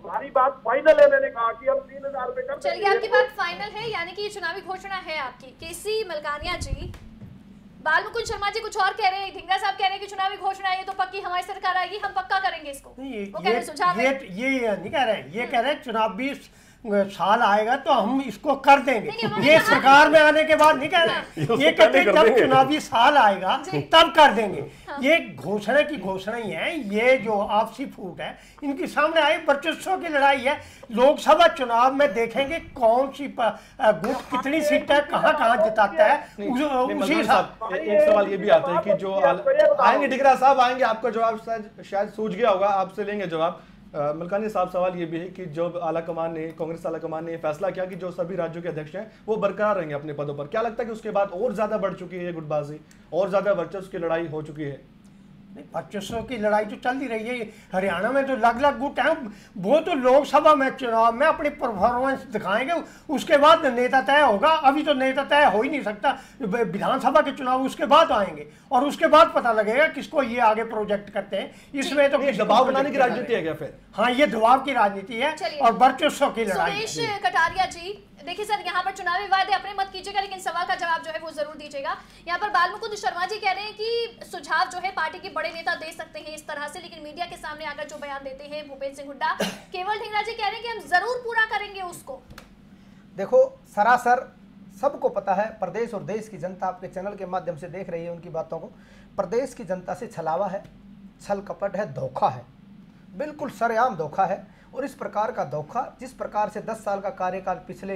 H: हमारी बात फाइनल है, मैंने कहा कि हम 3000 रुपए कर
C: चलिए, आपकी बात फाइनल है, यानी कि ये चुनावी घोषणा है आपकी। केसी मलकानिया जी, बालमुकुंद शर्मा जी कुछ और कह रहे हैं, ढींगरा साहब कह रहे हैं कि चुनावी घोषणा है, ये तो पक्की हमारी सरकार आएगी, हम पक्का करेंगे इसको। वो कह रहे हैं सुझाव
I: ये नहीं कह रहे हैं, ये कह रहे हैं चुनावी साल आएगा तो हम इसको कर देंगे। ये सरकार में आने के बाद नहीं कह रहे, ये कहते हैं जब चुनावी साल आएगा तब कर देंगे। ये घोषणा की घोषणा ही है, ये जो आपसी फूट है इनके सामने आई, वर्चस्व की लड़ाई है। लोकसभा चुनाव में देखेंगे कौन सी गुट कितनी सीट है, कहाँ कहाँ जिताता है, उसी हिसाब।
B: एक सवाल ये भी आता है कि जो आएंगे ढींगरा साहब आएंगे, आपका जवाब शायद सूझ गया होगा, आपसे लेंगे जवाब। मलकानी साहब, सवाल ये भी है कि जो आला कमान ने, कांग्रेस आला कमान ने फैसला किया कि जो सभी राज्यों के अध्यक्ष हैं वो बरकरार रहेंगे अपने पदों पर, क्या लगता है कि उसके बाद और ज्यादा बढ़ चुकी है ये गुटबाजी, और ज्यादा वर्चस्व की लड़ाई हो चुकी है?
I: वर्चस्व की लड़ाई तो चल ही रही है। हरियाणा में तो अलग-अलग गुट हैं, वो तो लोकसभा में चुनाव में अपनी परफॉर्मेंस दिखाएंगे, उसके बाद नेता तय होगा। अभी तो नेता तय हो ही नहीं सकता, विधानसभा के चुनाव उसके बाद आएंगे और उसके बाद पता लगेगा किसको ये आगे प्रोजेक्ट करते हैं। इसमें तो
B: दबाव बनाने की राजनीति है क्या फिर?
I: हाँ, ये दबाव की राजनीति है और वर्चस्व की लड़ाई।
C: सुरेश कटारिया जी, देखिए सर, यहाँ पर चुनावी वादे अपने मत कीजिएगा, लेकिन सवाल का जवाब जो है वो जरूर दीजिएगा। यहाँ पर बालमुकुंद शर्मा जी कह रहे हैं कि सुझाव जो है पार्टी के बड़े नेता दे सकते हैं इस तरह से, लेकिन मीडिया के सामने आकर जो बयान देते हैं भूपेंद्र सिंह हुड्डा, केवल ढींगरा जी कह रहे हैं कि हम जरूर पूरा करेंगे उसको।
G: देखो, सरासर सबको पता है, प्रदेश और देश की जनता आपके चैनल के माध्यम से देख रही है उनकी बातों को। प्रदेश की जनता से छलावा है, छल कपट है, धोखा है, बिल्कुल सरेआम धोखा है। और इस प्रकार का धोखा, जिस प्रकार से 10 साल का कार्यकाल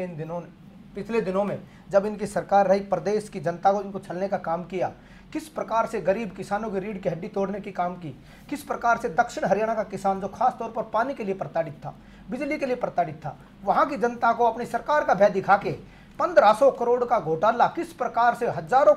G: पिछले दिनों में जब इनकी सरकार रही, प्रदेश की जनता को इनको छलने का काम किया, किस प्रकार से गरीब किसानों की रीढ़ की हड्डी तोड़ने की काम की, किस प्रकार से दक्षिण हरियाणा का किसान जो खास तौर पर पानी के लिए प्रताड़ित था, बिजली के लिए प्रताड़ित था, वहां की जनता को अपनी सरकार का भय दिखा के 1500 करोड़ का घोटाला, किस प्रकार से हजारों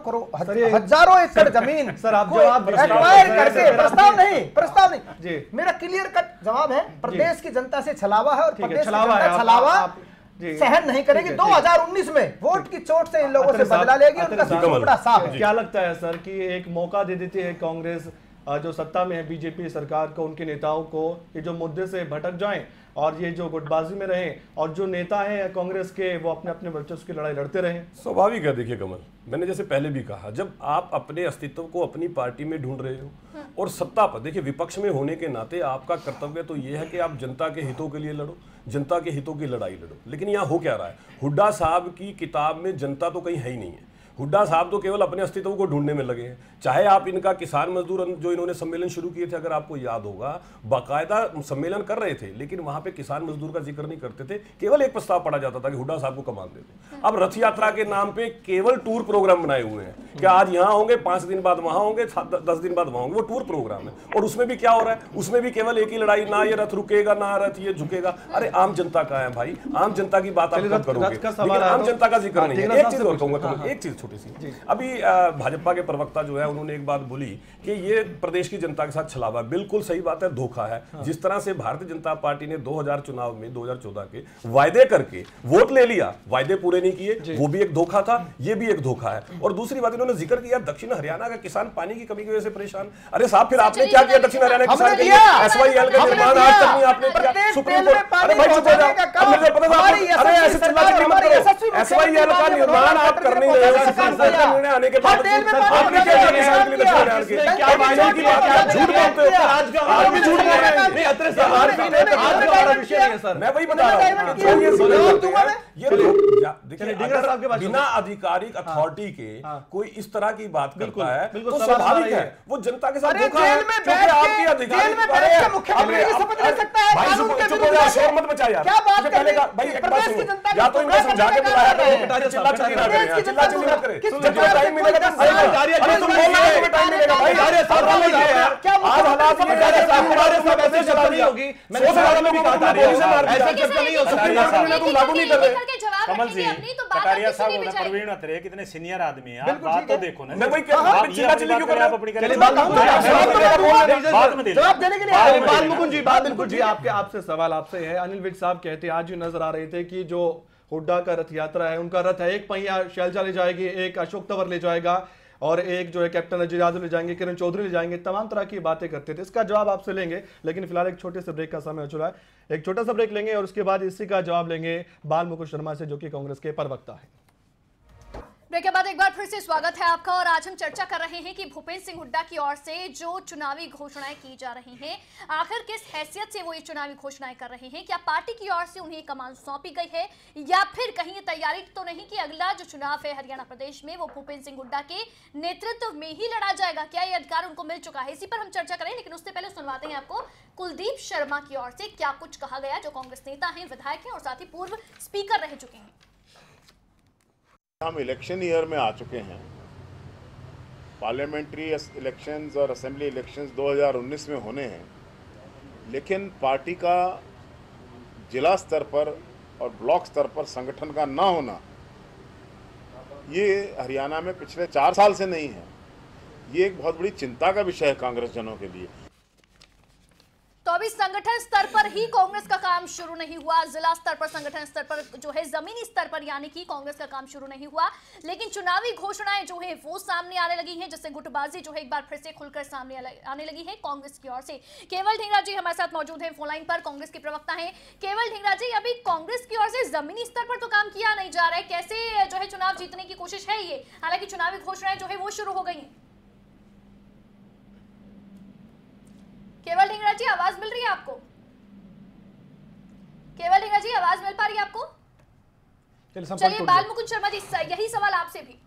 G: एकड़ जमीन
B: सर, आप जवाब
G: एक्वायर करके, प्रस्ताव नहीं, मेरा क्लियर कट जवाब है, प्रदेश की जनता से छलावा है और प्रदेश की जनता छलावा सहन नहीं करेगी। 2019 में वोट की चोट से इन लोगों से बदला लेगी, उनका टुकड़ा साफ है।
B: क्या लगता है सर कि एक मौका दे देती है कांग्रेस जो सत्ता में है, बीजेपी सरकार को, उनके नेताओं को, ये जो मुद्दे से भटक जाएं और ये जो गुटबाजी में रहें, और जो नेता हैं कांग्रेस के वो अपने अपने वर्चस्व की लड़ाई लड़ते रहें?
F: स्वाभाविक है। देखिए कमल, मैंने जैसे पहले भी कहा, जब आप अपने अस्तित्व को अपनी पार्टी में ढूंढ रहे हो और सत्ता पर, देखिए विपक्ष में होने के नाते आपका कर्तव्य तो ये है कि आप जनता के हितों के लिए लड़ो, जनता के हितों की लड़ाई लड़ो। लेकिन यहाँ हो क्या रहा है, हुड्डा साहब की किताब में जनता तो कहीं है ही नहीं है। हुड्डा साहब तो केवल अपने अस्तित्व को ढूंढने में लगे हैं। चाहे आप इनका किसान मजदूर जो इन्होंने सम्मेलन शुरू किए थे, अगर आपको याद होगा, बाकायदा सम्मेलन कर रहे थे, लेकिन वहां पे किसान मजदूर का जिक्र नहीं करते थे, केवल एक प्रस्ताव पढ़ा जाता था कि हुड्डा साहब को कमान दे दो। अब रथ यात्रा के नाम पे केवल टूर प्रोग्राम बनाए हुए हैं कि आज यहाँ होंगे, 5 दिन बाद वहां होंगे, 10 दिन बाद वहां होंगे, वो टूर प्रोग्राम है। और उसमें भी क्या हो रहा है, उसमें भी केवल एक ही लड़ाई, ना ये रथ रुकेगा, ना रथ ये झुकेगा। अरे आम जनता का है भाई, आम जनता की बात आप करोगे, लेकिन आम जनता का जिक्र नहीं है। एक चीज और कहूंगा, एक चीज छोटी सी, अभी भाजपा के प्रवक्ता जो है उन्होंने एक बात बोली कि ये प्रदेश की जनता के साथ छलावा, बिल्कुल सही बात है, धोखा है। जिस तरह से भारतीय जनता पार्टी ने 2000 चुनाव में 2014 के वायदे करके वोट ले लिया, वायदे पूरे नहीं किए, वो भी एक धोखा था, ये भी एक धोखा है। और दूसरी बात इन्होंने जिक्र किया, दक्षिण हरियाणा का किसान पानी की कमी की वजह से परेशान। अरे साहब, फिर आपने क्या किया दक्षिण हरियाणा किसान के लिए? SYL का निर्माण आज तक नहीं आपने किया। सुप्रीम कोर्ट, अरे भाई चुप हो जाओ, अब मुझे पता था, अरे ऐसे चिल्ला चिल्ली मत करो। SYL का निर्माण आप कर नहीं रहे, सुप्रीम कोर्ट का निर्णय आने के बाद आपने क्या किया किसान के लिए? क्या बात की बात है, झूठ बोलते हो, आज भी झूठ बोल रहे हैं। नहीं अतरे साहब, आज का बड़ा विषय नहीं है सर, मैं वही बता रहा हूं कि जो ये देखिए, बिना आधिकारिक अथॉरिटी के कोई इस तरह की बात करता है तो स्वाभाविक है वो जनता के साथ धोखा है, क्योंकि आपकी अधिकारिक भाई चुप हो जाओ, शोर मत मचा यार। मुझे पहले का भाई एक बात सुनो, या तो इनको समझा के बुलाया करो, चिल्ला चिल्ली ना करें, चिल्ला चिल्ली मत करें, जब टाइम मिलेगा तो अरे तुम बोल रहे हो टाइम मिलेगा भाई, अरे सब बोल रहे हैं आज हालात ये है, हमारे सब ऐसे चला नहीं होगी। मैंने सवाल में भी कहा था ऐसा चर्चा नहीं हो सकती, तुम लागू नहीं कर रहे।
E: कमल जी, कटारिया साहब और प्रवीण अत्रे कितने सीनियर आदमी हैं, आप बात तो देखो ना।
F: मैं वही कह रहा हूं, चिल्ला चिल्ली क्यों कर रहे हो? अपनी
B: जवाब देने के लिए बालमुकुंद जी, आपसे सवाल आपसे है। अनिल विज साहब कहते आज ही नजर आ रहे थे कि जो हुड्डा का रथ यात्रा है, उनका रथ है, एक पहिया शैलजा ले जाएगी, एक अशोक तंवर ले जाएगा, और एक जो है कैप्टन अजय यादव ले जाएंगे, किरण चौधरी ले जाएंगे, तमाम तरह की बातें करते थे। इसका जवाब आपसे लेंगे, लेकिन फिलहाल एक छोटे से ब्रेक का समय हो चुका है। एक छोटा सा ब्रेक लेंगे और उसके बाद इसी का जवाब लेंगे बाल मुकुंद शर्मा से, जो कि कांग्रेस के प्रवक्ता है।
C: ब्रेक के बाद एक बार फिर से स्वागत है आपका। और आज हम चर्चा कर रहे हैं कि भूपेंद्र सिंह हुड्डा की ओर से जो चुनावी घोषणाएं की जा रही हैं, आखिर किस हैसियत से वो ये चुनावी घोषणाएं कर रहे हैं। क्या पार्टी की ओर से उन्हें कमान सौंपी गई है, या फिर कहीं ये तैयारी तो नहीं कि अगला जो चुनाव है हरियाणा प्रदेश में वो भूपेंद्र सिंह हुड्डा के नेतृत्व में ही लड़ा जाएगा? क्या ये अधिकार उनको मिल चुका है? इसी पर हम चर्चा करें, लेकिन उससे पहले सुनवाते हैं आपको कुलदीप शर्मा की ओर से क्या कुछ कहा गया, जो कांग्रेस नेता हैं, विधायक हैं और साथ ही पूर्व स्पीकर रह चुके हैं।
J: हम इलेक्शन ईयर में आ चुके हैं। पार्लियामेंट्री इलेक्शंस और असेंबली इलेक्शंस 2019 में होने हैं, लेकिन पार्टी का जिला स्तर पर और ब्लॉक स्तर पर संगठन का ना होना, ये हरियाणा में पिछले 4 साल से नहीं है। ये एक बहुत बड़ी चिंता का विषय है कांग्रेस जनों के लिए।
C: तो अभी संगठन स्तर पर ही कांग्रेस का काम शुरू नहीं हुआ, जिला स्तर पर, संगठन स्तर पर जो है, जमीनी स्तर पर यानी कि कांग्रेस का काम शुरू नहीं हुआ, लेकिन चुनावी घोषणाएं जो है वो सामने आने लगी हैं, जिससे गुटबाजी जो है एक बार फिर से खुलकर सामने आने लगी है कांग्रेस की ओर से। केवल ढींगरा जी हमारे साथ मौजूद हैं फोन लाइन पर, कांग्रेस के प्रवक्ता हैं। केवल ढींगरा जी, अभी कांग्रेस की ओर से जमीनी स्तर पर तो काम किया नहीं जा रहा है, कैसे जो है चुनाव जीतने की कोशिश है ये? हालांकि चुनावी घोषणाएं जो है वो शुरू हो गई है। केवल ढींगरा जी, आवाज मिल रही है आपको? केवल ढींगरा जी, आवाज मिल पा रही है आपको? चलिए बाल मुकुंद शर्मा जी, यही सवाल आपसे भी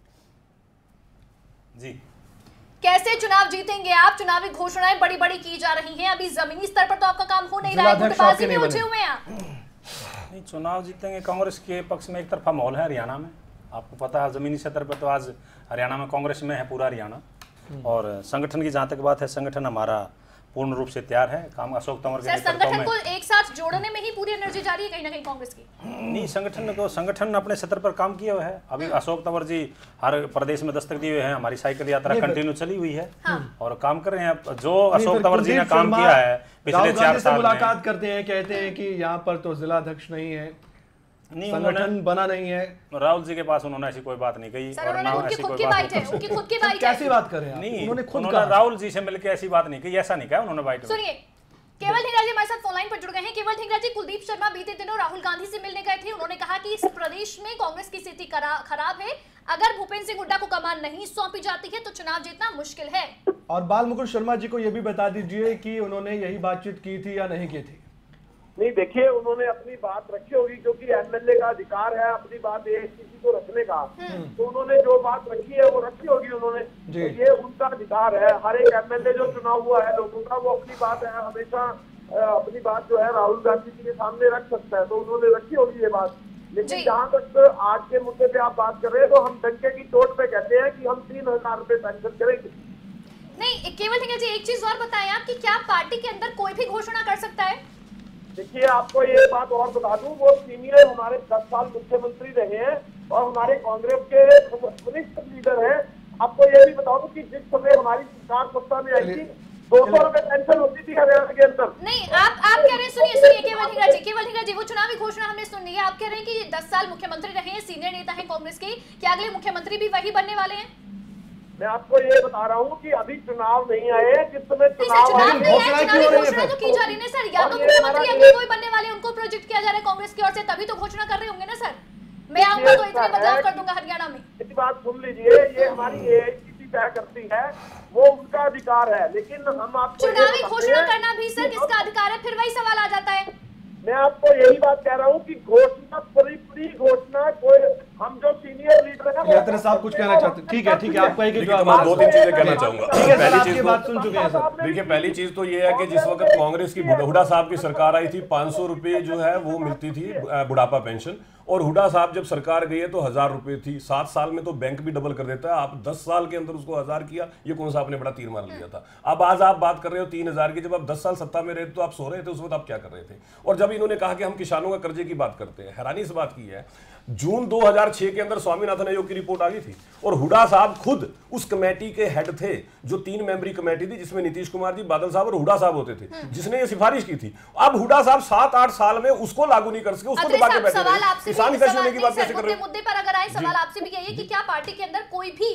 E: जी।
C: कैसे चुनाव जीतेंगे आप? चुनावी घोषणाएं बड़ी बड़ी की जा रही हैं, अभी जमीनी स्तर पर तो आपका काम हो नहीं रहा है, गुटबाजी में उलझे हुए हैं आप।
E: नहीं, चुनाव जीतेंगे कांग्रेस के पक्ष में एक तरफा माहौल है हरियाणा में। आपको पता है जमीनी स्तर पर तो आज हरियाणा में कांग्रेस में है पूरा हरियाणा। और संगठन की जहां तक बात है, संगठन हमारा पूर्ण रूप से तैयार है। काम अशोक तंवर के
C: संगठन को एक साथ जोड़ने में ही पूरी एनर्जी जा रही है कहीं ना कहीं कांग्रेस की।
E: नहीं, संगठन अपने स्तर पर काम किया हुआ है। अभी अशोक तंवर जी हर प्रदेश में दस्तक दिए हुए हैं, हमारी साइकिल यात्रा कंटिन्यू चली हुई है। और काम कर रहे हैं। जो अशोक तंवर जी ने काम किया है पिछले 4 साल में,
B: मुलाकात करते हैं, कहते हैं कि यहाँ पर तो जिला अध्यक्ष नहीं है, संगठन बना नहीं है।
E: राहुल जी के पास उन्होंने ऐसी कोई बात नहीं कही।
C: और ना ऐसी कोई बात है, उनकी खुद की बात है।
B: कैसी बात कर रहे हैं?
E: नहीं, उन्होंने राहुल जी से मिलकर ऐसी बात नहीं कही, ऐसा नहीं कहा उन्होंने बाइट में।
C: सुनिए, केवल ढींगरा जी हमारे साथ फोन लाइन पर जुड़ गए हैं। केवल ढींगरा जी, कुलदीप शर्मा बीते दिनों राहुल गांधी से मिलने गए थे। उन्होंने कहा कि इस प्रदेश में कांग्रेस की स्थिति खराब है, अगर भूपेंद्र सिंह हुड्डा को कमान नहीं सौंपी जाती है तो चुनाव जीतना मुश्किल है।
B: और बाल मुकुंद शर्मा जी को यह भी बता दीजिए कि उन्होंने यही बातचीत की थी या नहीं की थी?
H: नहीं, देखिए उन्होंने अपनी बात रखी होगी, क्योंकि एमएलए का अधिकार है अपनी बात एआईसीसी को रखने का। तो उन्होंने जो बात रखी है वो रखी होगी उन्होंने, तो ये उनका अधिकार है। हर एक एमएलए जो चुनाव हुआ है लोगों का, वो अपनी बात है हमेशा अपनी बात जो है राहुल गांधी जी के सामने रख सकता है, तो उन्होंने रखी होगी ये बात। लेकिन जहाँ तक आज के मुद्दे पे आप बात कर रहे हैं, तो हम डंके की चोट पे कहते हैं कि हम 3000 रुपए पेंशन करेंगे।
C: नहीं, केवल ढींगरा जी एक चीज और बताएं आप कि क्या पार्टी के अंदर कोई भी घोषणा कर सकता है?
H: देखिए, आपको ये बात और बता दूं, वो सीनियर हमारे 10 साल मुख्यमंत्री रहे हैं और हमारे कांग्रेस के वरिष्ठ लीडर हैं। आपको ये भी बताऊं कि जिस समय हमारी सरकार सत्ता में आई थी, 200 रुपए पेंशन होती थी हरियाणा के अंदर।
C: नहीं, आप कह रहे हैं, सुनिए केवल ढींगरा जी, वो चुनावी घोषणा हमने सुन ली है। आप कह रहे हैं कि 10 साल मुख्यमंत्री रहे हैं, सीनियर नेता है कांग्रेस के, क्या अगले मुख्यमंत्री भी वही बनने वाले हैं?
H: मैं आपको ये बता रहा हूँ कि अभी चुनाव नहीं आए, जिस समय चुनाव
C: घोषणा तो की जा रही है सर, या तो मुख्यमंत्री अगले कोई बनने वाले, उनको प्रोजेक्ट किया जा रहा है कांग्रेस की ओर से, तभी तो घोषणा कर रहे होंगे ना सर। मैं आऊंगा तो इतने बदलाव कर दूंगा हरियाणा में।
H: इसी बात सुन लीजिए, ये हमारी एआईसीसी तय करती है, वो उनका अधिकार है। लेकिन हम आपको
C: चुनावी घोषणा करना भी सर किसका अधिकार है? फिर वही सवाल आ जाता है।
H: मैं आपको यही बात कह रहा हूँ कि घोषणा पूरी घोषणा कोई, हम जो सीनियर लीडर है
B: यात्रा साहब कुछ कहना चाहते हैं? ठीक है, आपका एक जवाब।
F: 2-3 चीजें कहना चाहूंगा।
B: पहली चीज बात सुन चुके हैं सर।
F: देखिए, पहली चीज तो ये है कि जिस वक्त कांग्रेस की हुड्डा साहब की सरकार आई थी, 500 रुपए जो है वो मिलती थी बुढ़ापा पेंशन, और हुड्डा साहब जब सरकार गई है तो 1000 रुपए थी। 7 साल में तो बैंक भी डबल कर देता है। आप 10 साल के अंदर उसको 1000 किया, ये कौन सा आपने बड़ा तीर मार लिया था? अब आज आप बात कर रहे हो 3000 की। जब आप 10 साल सत्ता में रहे तो आप सो रहे थे, उस वक्त आप क्या कर रहे थे? और जब इन्होंने कहा कि हम किसानों का कर्जे की बात करते हैं, हैरानी इस बात की है, जून 2006 के अंदर स्वामीनाथन आयोग की रिपोर्ट आ गई थी और हुड्डा साहब खुद उस कमेटी के हेड थे, जो 3 मेंबरी कमेटी थी जिसमें नीतीश कुमार जी, बादल साहब और हुड्डा साहब होते थे, जिसने ये सिफारिश की थी। अब हुड्डा साहब 7-8 साल में उसको लागू नहीं कर सके, उसको दबा के बैठे रहे। किसान हितैषी होने की बात कैसे कर रहे हैं?
C: मुद्दे पर अगर आए, सवाल आपसे भी यही है कि क्या पार्टी के अंदर कोई भी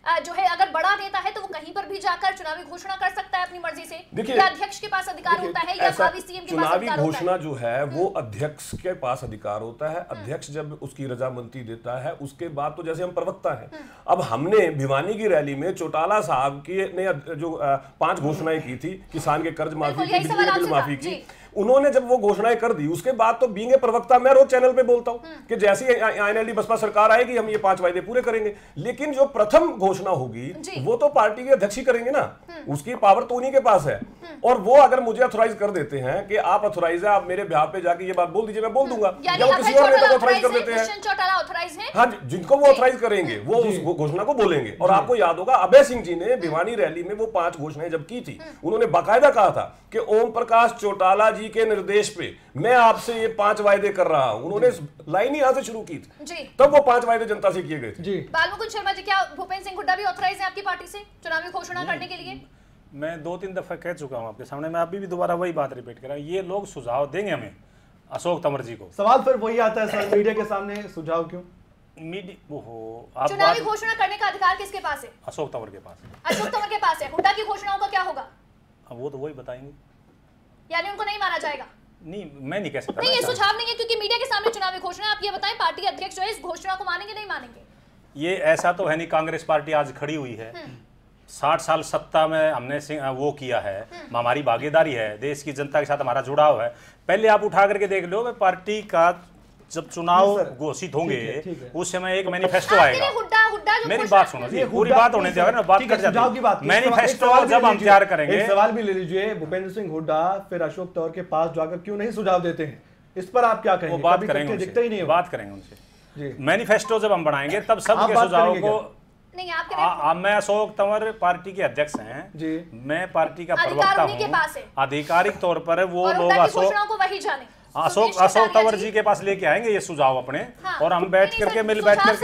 C: जो है अगर बड़ा नेता है तो वो कहीं पर भी जाकर चुनावी घोषणा कर सकता है अपनी मर्जी से?
F: देखिए,
C: या अध्यक्ष के पास अधिकार होता है या भावी सीएम के पास
F: चुनावी
C: अधिकार होता
F: घोषणा
C: है?
F: जो है वो अध्यक्ष के पास अधिकार होता है। अध्यक्ष जब उसकी रजामंदी देता है उसके बाद तो जैसे हम प्रवक्ता हैं। अब हमने भिवानी की रैली में चौटाला साहब की ने जो 5 घोषणाएं की थी, किसान के कर्ज माफी की, बिजली के बिल माफी की, उन्होंने जब वो घोषणाएं कर दी उसके बाद तो बीइंग ए प्रवक्ता मैं रोज चैनल पे बोलता हूं कि जैसी आईएनएलडी बसपा सरकार आएगी हम ये 5 वायदे पूरे करेंगे। लेकिन जो प्रथम घोषणा होगी वो तो पार्टी के अध्यक्ष ही करेंगे ना, उसकी पावर तो उन्हीं के पास है। और वो अगर मुझे अथोराइज कर देते हैं कि आप अथोराइज है, आप मेरे बिहाफ पे जाके ये बात बोल दीजिए, मैं बोल दूंगा। या वो किसी और नेता को अथोराइज कर देते हैं, हाँ, जिनको वो अथोराइज करेंगे वो उस घोषणा को बोलेंगे। और आपको याद होगा अभय सिंह जी ने भिवानी रैली में वो 5 घोषणाएं जब की थी, उन्होंने बाकायदा कहा था कि ओम प्रकाश चौटाला जी के निर्देश पे मैं आपसे ये 5 वायदे कर रहा हूं। उन्होंने लाइन ही यहां से शुरू की थी, तब वो 5 वायदे जनता से किए गए थे।
C: बालमुकुंद शर्मा जी, क्या भूपेंद्र सिंह हुड्डा भी ऑथराइज है आपकी पार्टी से चुनावी घोषणा करने के लिए?
E: मैं 2-3 दफा कह चुका हूं आपके सामने, मैं अभी भी दोबारा वही बात रिपीट कर रहा हूं। ये लोग सुझाव देंगे हमें अशोक तंवर जी को।
B: सवाल फिर वही आता है सर, मीडिया के सामने सुझाव क्यों?
C: चुनावी घोषणा करने का अधिकार किसके पास है?
E: अशोक तंवर के पास।
C: अशोक तंवर के पास है। हुड्डा की घोषणाओं का क्या होगा?
E: अब वो तो वही बताएंगे।
C: यानी उनको नहीं माना जाएगा?
E: नहीं, मैं नहीं कह सकता।
C: नहीं, ये सुझाव नहीं है क्योंकि मीडिया के सामने चुनावी घोषणा। आप ये बताएं पार्टी अध्यक्ष जो है इस घोषणा को मानेंगे नहीं मानेंगे?
E: ये ऐसा तो है नहीं, कांग्रेस पार्टी आज खड़ी हुई है, 60 साल सत्ता में हमने वो किया है, हमारी भागीदारी है, देश की जनता के साथ हमारा जुड़ाव है। पहले आप उठा करके देख लो, पार्टी का जब चुनाव घोषित होंगे उस समय एक मैनिफेस्टो आएगा। मेरी बात सुनो जी, पूरी बात होने दे ना, बात कर जाते हैं। मैनिफेस्टो जब हम तैयार करेंगे।
B: एक सवाल भी ले लीजिए, भूपेंद्र सिंह हुड्डा फिर अशोक तंवर के पास जाकर क्यों नहीं सुझाव देते हैं, इस पर आप क्या कहेंगे?
E: वो बात करेंगे, दिखते ही नहीं, बात करेंगे उनसे। मैनिफेस्टो जब हम बनाएंगे तब सबके सुझावों को
C: नहीं, आप
E: मैं अशोक तंवर पार्टी के अध्यक्ष हैं जी, मैं पार्टी का प्रवक्ता हूं, आधिकारिक तौर पर वो लोग अशोक तंवर जी के पास लेके आएंगे ये सुझाव अपने, और हम बैठ करके बैठ करके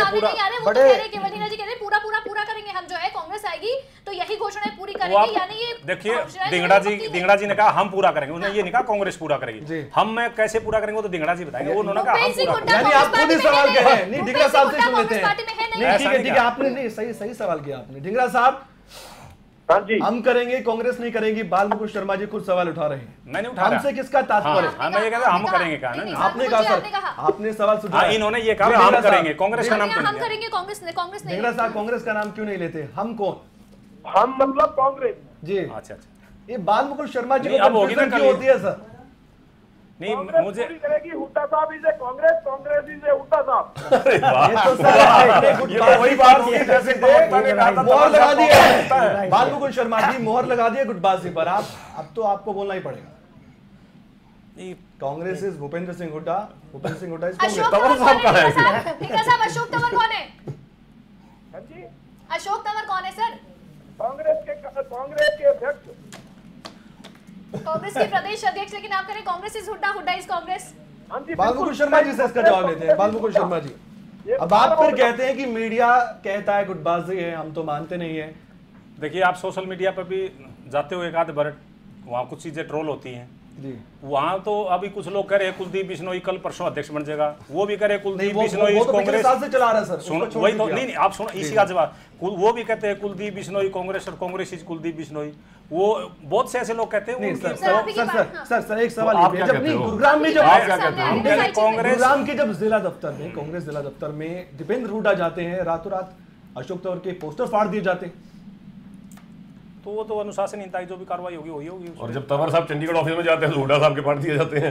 C: पूरा करेंगे। हम जो है कांग्रेस आएगी तो यही घोषणाएं पूरी करेंगे, यानी ये
E: देखिए दिंगड़ा जी ने कहा हम पूरा करेंगे, उन्होंने ये नहीं कहा कांग्रेस पूरा करेगी। हम मैं कैसे पूरा करेंगे वो तो दिंगड़ा जी बताएंगे, उन्होंने कहा हम पूरा।
B: यानी आप खुद ही सवाल कह रहे हैं। नहीं, ढिंगरा साहब से सुन लेते हैं। ठीक है, आपने नहीं सही सवाल किया आपने। ढिंगरा साहब,
H: हाँ जी,
B: हम करेंगे कांग्रेस नहीं करेंगे। बालमुकुंद शर्मा जी कुछ सवाल उठा रहे हैं,
E: मैंने उठा
B: हमसे किसका तात्पर्य?
E: मैं ये कहता हम करेंगे कहा ना,
B: आपने कहा सर, आपने सवाल सुझाया,
E: इन्होंने ये कहा हम करेंगे, कांग्रेस का नाम
C: हम करेंगे, कांग्रेस नहीं।
B: ढिंगरा साहब कांग्रेस का नाम क्यों नहीं लेते? हम कौन?
H: हम मतलब कांग्रेस
B: जी।
E: अच्छा,
B: ये बालमुकुंद शर्मा जी को कंफ्यूजन क्यों होती है सर?
E: नहीं, मुझे
H: करेगी हुड्डा साहब इसे कांग्रेस, कांग्रेस इसे हुड्डा साहब।
B: ये तो सर वही बात हुई जैसे मोहर लगा दी है बालमुकुंद शर्मा जी, मोहर लगा दी है गुटबाजी पर। आप अब तो आपको बोलना ही पड़ेगा। Congress is Bhupendra Singh Hooda, Bhupendra Singh Hooda is Congress.
C: तंवर साहब कहां है? ढिंगरा साहब, अशोक तंवर कौन है?
H: हां जी,
C: अशोक तंवर कौन है सर?
H: कांग्रेस के अध्यक्ष,
C: कांग्रेस के प्रदेश अध्यक्ष। लेकिन आप कह रहे कांग्रेस इज हुड्डा, हुड्डा इज कांग्रेस।
B: बालमुकुंद शर्मा जी से इसका जवाब लेते हैं। बालमुकुंद शर्मा जी, अब आप फिर कहते हैं कि मीडिया कहता है गुटबाजी है, हम तो मानते नहीं है।
E: देखिए, आप सोशल मीडिया पर भी जाते हो एक आध बार, वहाँ कुछ चीजें ट्रोल होती हैं जी। वहाँ तो अभी कुछ लोग कह रहे हैं कुलदीप बिश्नोई कल परसों अध्यक्ष बन जाएगा, वो भी कह रहे हैं कुलदीप बिश्नोई कांग्रेस
B: से चला रहा है सर।
E: सुनो, वही तो नहीं, आप सुनो इसी का जवाब। वो भी कहते हैं कुलदीप बिश्नोई कांग्रेस, और कांग्रेस इज कुलदीप बिश्नोई। वो बहुत से ऐसे लोग कहते हैं।
B: सर एक सवाल, जब नहीं गुरुग्राम में, जब गुरुग्राम के जब जिला दफ्तर में, कांग्रेस जिला दफ्तर में दीपेंद्र हुड्डा जाते हैं, रातों रात अशोक तंवर के पोस्टर फाड़ दिए जाते हैं,
E: तो वो तो अनुशासनहीनता की जो भी कार्रवाई होगी वही होगी।
F: और जब तंवर साहब चंडीगढ़ ऑफिस में जाते हैं तो हुड्डा साहब के पार्ट दिए जाते हैं।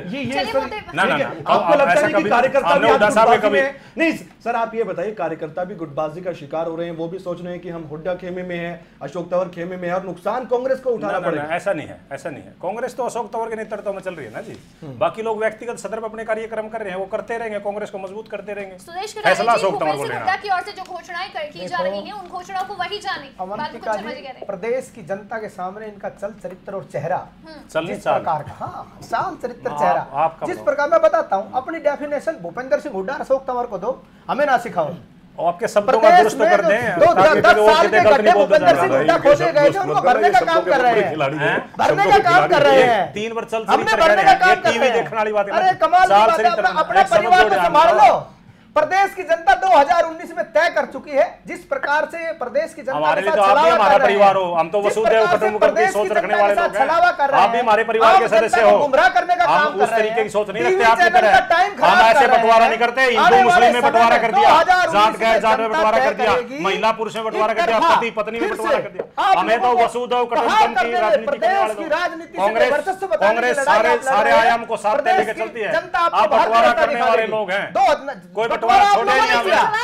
B: आपको लगता है कि कार्यकर्ता भी गुटबाजी में? नहीं सर, आप ये बताइए, कार्यकर्ता भी गुटबाजी का शिकार हो रहे हैं, वो भी सोच रहे हैं कि हम हुड्डा खेमे में है, अशोक तंवर खेमे में है, और नुकसान कांग्रेस को उठाना पड़ेगा।
E: ऐसा नहीं है, ऐसा नहीं है। कांग्रेस तो अशोक तंवर के नेतृत्व में चल रही है ना जी। बाकी लोग व्यक्तिगत सदर पर अपने कार्यक्रम कर रहे हैं, वो करते रहेंगे, कांग्रेस को मजबूत करते रहेंगे।
C: फैसला अशोक तंवर को लेना। की ओर से जो घोषणाएं की जा रही हैं, उन घोषणाओं को वही जाने।
G: प्रदेश की जनता के सामने इनका चल चरित्र और चेहरा
E: जिस प्रकार
G: का, हाँ, शान चरित्र चेहरा जिस प्रकार मैं बताता हूँ, अपनी डेफिनेशन भूपेंद्र सिंह हुड्डा अशोक तंवर को दो, हमें ना सिखाओ।
E: और आपके शब्दों का दुरुस्त कर दें।
G: 10 साल के गड्ढे भूपेंद्र सिंह हुड्डा खोदे गए थे, उनको भरने का काम कर रहे हैं, भरने का काम कर रहे हैं।
E: 3 बार चल
G: हमने भरने का काम कर रहे हैं।
E: देखने वाली बात है।
G: अरे कमाल की बात है, अपना परिवार को संभाल लो। प्रदेश की जनता 2019 में तय कर चुकी है जिस प्रकार से प्रदेश की जनता
E: हमारे लिए तो आप भी हमारा परिवार हो, हम तो वसुधैव कुटुंबकम की सोच रखने वाले लोग हैं, आप भी हमारे परिवार के सदस्य हो,
G: गुमराह करने का काम
E: हम उस तरीके की सोच नहीं रखते आपकी तरह, हम ऐसे बंटवारा नहीं करते, हिंदू मुस्लिम में बंटवारा कर दिया, जाट गैर जाट में बंटवारा कर दिया, महिला पुरुष में बंटवारा कर दिया, पति पत्नी में बंटवारा कर दिया। हमें तो वसुधैव कुटुंबकम की राजनीति करने वाले लोग, कांग्रेस सारे आयाम को साथ लेकर चलती है, आप बंटवारा करने वाले लोग हैं, कोई बंटवारा छोड़े नहीं।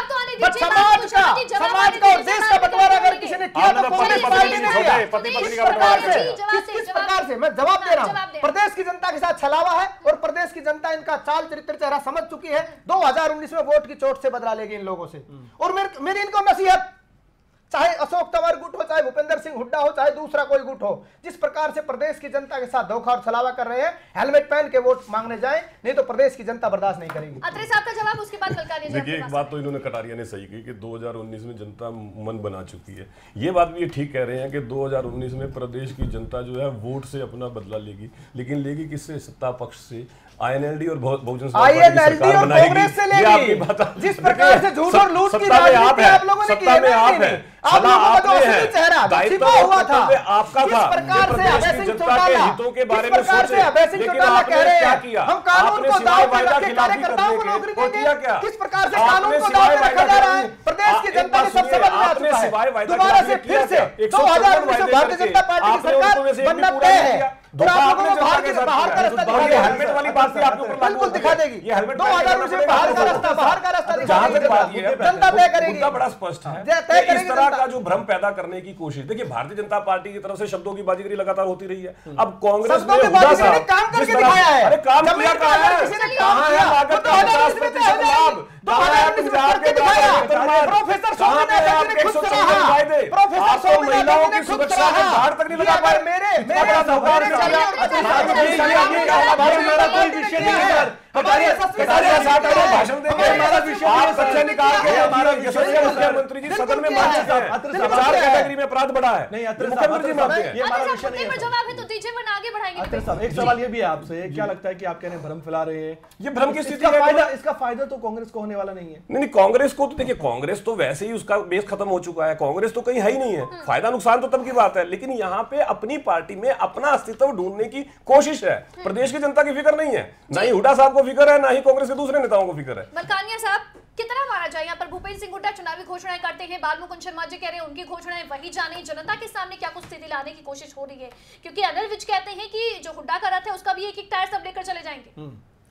G: समाज का और देश का बंटवारा अगर किसी ने किया तो कांग्रेस पार्टी ने किया। किस प्रकार से मैं जवाब दे रहा हूं, प्रदेश की जनता के साथ छलावा है और प्रदेश की जनता इनका चाल चरित्र चेहरा समझ चुकी है। 2019 में वोट की चोट से बदला लेगी इन लोगों से। और मेरी इनको नसीहत, चाहे अशोक तंवर गुट हो, चाहे भूपेंद्र सिंह हुड्डा हो, चाहे दूसरा कोई गुट हो, जिस प्रकार से प्रदेश की जनता के साथ धोखा और छलावा कर रहे हैं, हेलमेट पहन के वोट मांगने जाएं, नहीं तो प्रदेश की जनता बर्दाश्त नहीं करेगी।
C: अत्रे साहब का जवाब, उसके बाद कलकारिया।
F: देखिए, एक बात तो इन्होंने कटारिया ने सही की कि 2019 में जनता मन बना चुकी है। ये बात भी ये ठीक कह रहे हैं कि 2019 में प्रदेश की जनता जो है वोट से अपना बदला लेगी, लेकिन लेगी किससे? सत्ता पक्ष से। आईएनएलडी और बहुजन समाज पार्टी की सरकार बनाएगी, ये आपकी बात।
G: जिस प्रकार से झूठ और लूट की राजनीति आप लोगों ने की है, आप लोगों का जो असली चेहरा छिपा हुआ था,
F: आपका था।
G: प्रकार से अभय सिंह चौटाला,
F: हितों के बारे में
G: सोचे, अभय सिंह चौटाला कह रहे हैं हम कानून को दांव पे रख के कार्यकर्ताओं को नौकरी देंगे। किस प्रकार से कानून को दांव पे रखा जा रहा है? प्रदेश की जनता ने सबसे बदला आ चुका है। दोबारा से फिर से 2019 में भारतीय जनता पार्टी की सरकार बनना तय है। तो आप लोगों को बाहर का रास्ता दिखाएगी।
F: हेलमेट वाली बात से आपके ऊपर
G: बिल्कुल दिखा देगी।
F: ये हेलमेट
G: 2019 में बाहर का रास्ता
F: जहां तक बात ये है,
G: जनता तय करेगी।
F: मुद्दा बड़ा स्पष्ट है। इस तरह का जो भ्रम पैदा करने की कोशिश, देखिए भारतीय जनता पार्टी की तरफ से शब्दों की बाजीगरी लगातार होती रही है। अब कांग्रेस ने
G: काम करके दिखाया है।
F: अरे काम किया कहां है? कहां है लागत का 50% लाभ?
G: पंजाब के प्रोफेसर
F: आपको महिलाओं की सुरक्षा के बाहर तक नहीं लगा पाए।
G: मेरे
F: भाषण देंगे, आप सच्चे निकाल के हमारा मुख्यमंत्री जी सदन में मान चुके हैं। 4 कैटेगरी में अपराध बढ़ा है, मुख्यमंत्री जी मानते हैं।
C: ये हमारा विषय नहीं है। जवाब है तो दीजिए, वरना आगे बढ़ाएंगे।
B: एक सवाल ये भी है आपसे, क्या लगता है कि आप कहने भ्रम फैला रहे हैं?
F: ये भ्रम की स्थिति है,
B: इसका फायदा तो कांग्रेस को होने वाला नहीं है।
F: नहीं, कांग्रेस को तो देखिए, कांग्रेस तो वैसे ही उसका बेस खत्म हो चुका है, कांग्रेस तो कहीं है ही नहीं है। फायदा नुकसान तो तब की बात है, लेकिन यहाँ पे अपनी पार्टी में अपना अस्तित्व ढूंढने की कोशिश है। प्रदेश की जनता की फिक्र नहीं है, ना ही हुड्डा साहब को फिक्र है, ना ही कांग्रेस के दूसरे नेताओं को फिक्र है।
C: मलकानिया साहब, कितना माना जाए, यहाँ पर भूपेंद्र सिंह हुड्डा चुनावी घोषणाएं करते हैं, बालमुकुंद शर्मा जी कह रहे हैं उनकी घोषणाएं वही जाने, जनता के सामने क्या कुछ स्थिति लाने की कोशिश हो रही है? क्योंकि अनिल विज कहते हैं कि जो हुड्डा का रथ है उसका भी एक टायर सब लेकर चले जाएंगे।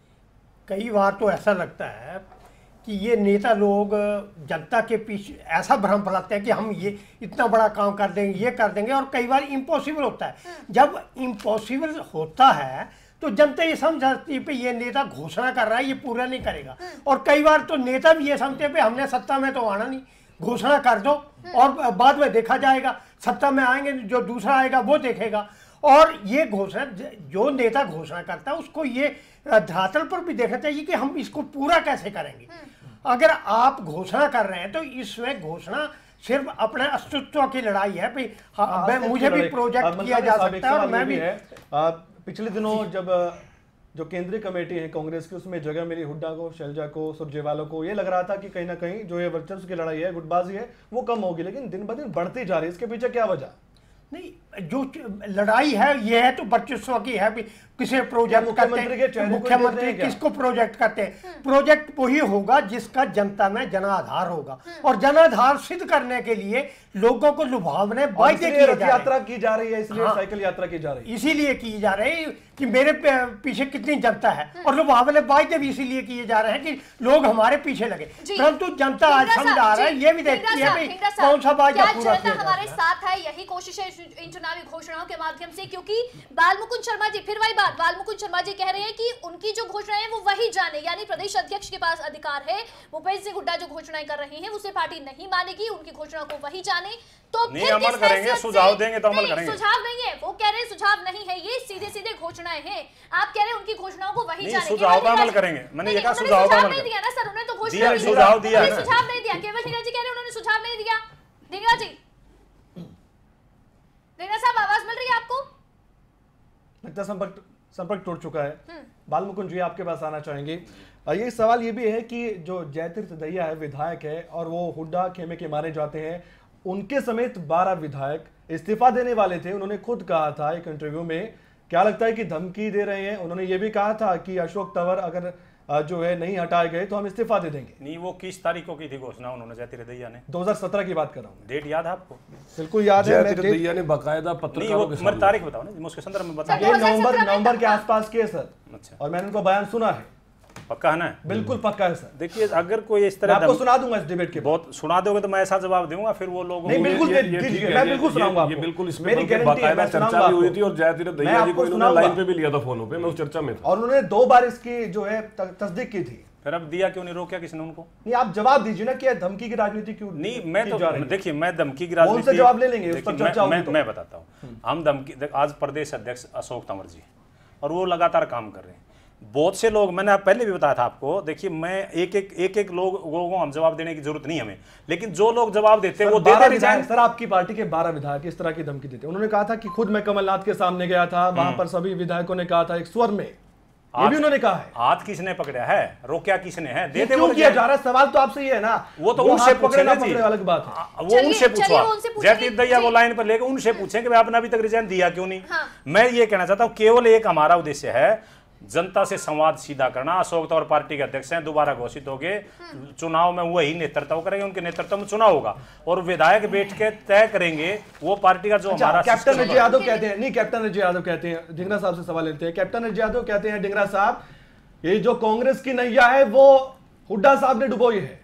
I: कई बार तो ऐसा लगता है कि ये नेता लोग जनता के पीछे ऐसा भ्रम फैलाते हैं कि हम ये इतना बड़ा काम कर देंगे, ये कर देंगे, और कई बार इम्पॉसिबल होता है। जब इम्पॉसिबल होता है तो जनता ये समझती है कि ये नेता घोषणा कर रहा है, ये पूरा नहीं करेगा। और कई बार तो नेता भी ये समझते हैं कि हमने सत्ता में तो आना नहीं, घोषणा कर दो और बाद में देखा जाएगा, सत्ता में आएंगे जो दूसरा आएगा वो देखेगा। और ये घोषणा, जो नेता घोषणा करता है उसको ये धरातल पर भी देखना चाहिए कि हम इसको पूरा कैसे करेंगे। अगर आप घोषणा कर रहे हैं तो इसमें घोषणा सिर्फ अपने अस्तित्व की लड़ाई है। भाई मुझे भी प्रोजेक्ट किया जा सकता है और मैं भी।
B: पिछले दिनों जब जो केंद्रीय कमेटी है कांग्रेस की, उसमें जगह मिली हुड्डा को, शैलजा को, सुरजेवाला को, ये लग रहा था कि कहीं ना कहीं जो ये वर्चस्व की लड़ाई है, गुटबाजी है, वो कम होगी, लेकिन दिन ब दिन बढ़ती जा रही है। इसके पीछे क्या वजह?
I: नहीं, जो लड़ाई है ये है तो वर्चस्व की है। किसे प्रोजेक्ट करते हैं, मुख्यमंत्री किसको प्रोजेक्ट करते हैं? प्रोजेक्ट वही होगा जिसका जनता में जनाधार होगा, और जनाधार सिद्ध करने के लिए लोगों को लुभावने वायदे किए जा रहे हैं।
B: यात्रा की जा रही है, इसलिए साइकिल यात्रा की जा रही है,
I: इसीलिए की जा रही है कि मेरे पीछे कितनी जनता है, और लुभावने वायदे भी इसीलिए किए जा रहे हैं कि लोग हमारे पीछे लगे। परंतु जनता आज समझा रहा है, ये भी देखती है कौन सा वायदा पूरा किया।
C: हमारे साथ है, यही कोशिश है इन चुनावी घोषणाओं के माध्यम से, क्योंकि बालमुकुंद शर्मा जी, फिर वही बात, बालमुकुंद शर्मा जी कह रहे हैं कि उनकी जो घोषणाएं हैं वो वही जाने, यानी प्रदेश अध्यक्ष के पास अधिकार है। भूपेंद्र सिंह हुड्डा जो घोषणाएं कर रहे हैं उसे पार्टी नहीं मानेगी, उनकी घोषणा को वही जाने। तो
E: नहीं अमल करेंगे, सुझाव देंगे तो अमल करेंगे।
C: सुझाव नहीं है, वो कह रहे हैं सुझाव नहीं है, ये सीधे सीधे घोषणाएं हैं। आप कह रहे हैं उनकी घोषणाओं को वही जाने,
E: सुझाव का अमल करेंगे। मैंने ये कहा सुझाव का अमल
C: नहीं दिया ना सर, उन्होंने तो घोषणा
E: सुझाव दिया,
C: सुझाव नहीं दिया। केवल हीरा जी कह रहे हैं उन्होंने सुझाव नहीं दिया। ढींगरा जी, ढींगरा साहब आवाज मिल रही है आपको?
B: लगता संपर्क संपर्क टूट चुका है। बालमुकुंद जी आपके पास आना चाहेंगे। ये सवाल ये भी है कि जो जयतीर्थ दहिया है विधायक है और वो हुड्डा खेमे के माने जाते हैं, उनके समेत 12 विधायक इस्तीफा देने वाले थे। उन्होंने खुद कहा था एक इंटरव्यू में, क्या लगता है कि धमकी दे रहे हैं? उन्होंने ये भी कहा था कि अशोक तंवर अगर जो है नहीं हटाए गए तो हम इस्तीफा दे देंगे।
E: नहीं, वो किस तारीख को की थी घोषणा उन्होंने जयतीर्थ दहिया ने?
B: 2017 की बात कर रहा हूँ।
E: डेट याद है आपको?
B: बिल्कुल याद है।
F: जयतीर्थ दहिया ने बाकायदा पत्रकारों के सामने
E: तारीख बताओ ना, उसके संदर्भ में बताओ।
B: ये नवंबर के आसपास के सर।
E: अच्छा,
B: और मैंने उनका बयान सुना है।
E: पक्का है ना?
B: बिल्कुल पक्का है सर।
E: देखिए, अगर कोई इस तरह
B: आपको सुना दूंगा इस डिबेट के,
E: बहुत सुना दोगे तो मैं ऐसा जवाब दूंगा, फिर वो लोग
B: नहीं, बिल्कुल मैं बिल्कुल सुनाऊंगा आपको।
F: बिल्कुल इसमें
B: मेरी गारंटी है, मैं
F: चर्चा भी हुई थी और जयतीर्थ दहिया जी को इन्होंने लाइन पे भी लिया था, फोन पे, मैं उस चर्चा में था
B: और उन्होंने 2 बार इसकी जो है तस्दीक की थी।
E: फिर अब दिया क्यों नहीं, रोका किसने उनको?
B: नहीं, आप जवाब दीजिए ना कि धमकी की राजनीति क्यों
E: नहीं। मैं तो देखिए, मैं धमकी की राजनीति
B: से जवाब ले लेंगे, उस पर चर्चा होगी तो।
E: मैं बताता हूँ। हम धमकी, आज प्रदेश अध्यक्ष अशोक तंवर जी और वो लगातार काम कर रहे हैं। बहुत से लोग, मैंने पहले भी बताया था आपको, देखिए मैं एक लोगों को हम जवाब देने की जरूरत नहीं हमें, लेकिन जो लोग जवाब देते हैं वो देते रिजाइन।
B: सर आपकी पार्टी के 12 विधायक इस तरह की धमकी देते हैं। उन्होंने कहा था कि खुद मैं कमलनाथ के सामने गया था, वहां पर सभी विधायकों ने कहा था एक स्वर में, ये भी उन्होंने कहा है।
E: हाथ किसने पकड़ा है, रोका किसने है?
B: देते क्यों किया जा रहा है? सवाल तो आपसे ही है ना।
E: वो तो उनसे पूछना जी,
B: अलग बात है।
E: वो उनसे पूछो। जयतीर्थ दहिया को लाइन पर लेकर उनसे पूछें कि आपने अभी तक रिजाइन दिया क्यों नहीं। मैं ये कहना चाहता हूँ, केवल एक हमारा उद्देश्य है जनता से संवाद सीधा करना। अशोक तंवर पार्टी के अध्यक्ष हैं, दोबारा घोषित हो गए, चुनाव में वही नेतृत्व करेंगे, उनके नेतृत्व में चुनाव होगा और विधायक बैठ के तय करेंगे वो पार्टी का जो हमारा।
B: कैप्टन अजय यादव कहते हैं, नहीं कैप्टन अजय यादव कहते हैं, ढिंगरा साहब से सवाल लेते हैं। कैप्टन अजय यादव कहते हैं, ढिंगरा साहब ये जो कांग्रेस की नैया है वो हुड्डा साहब ने डुबोई है।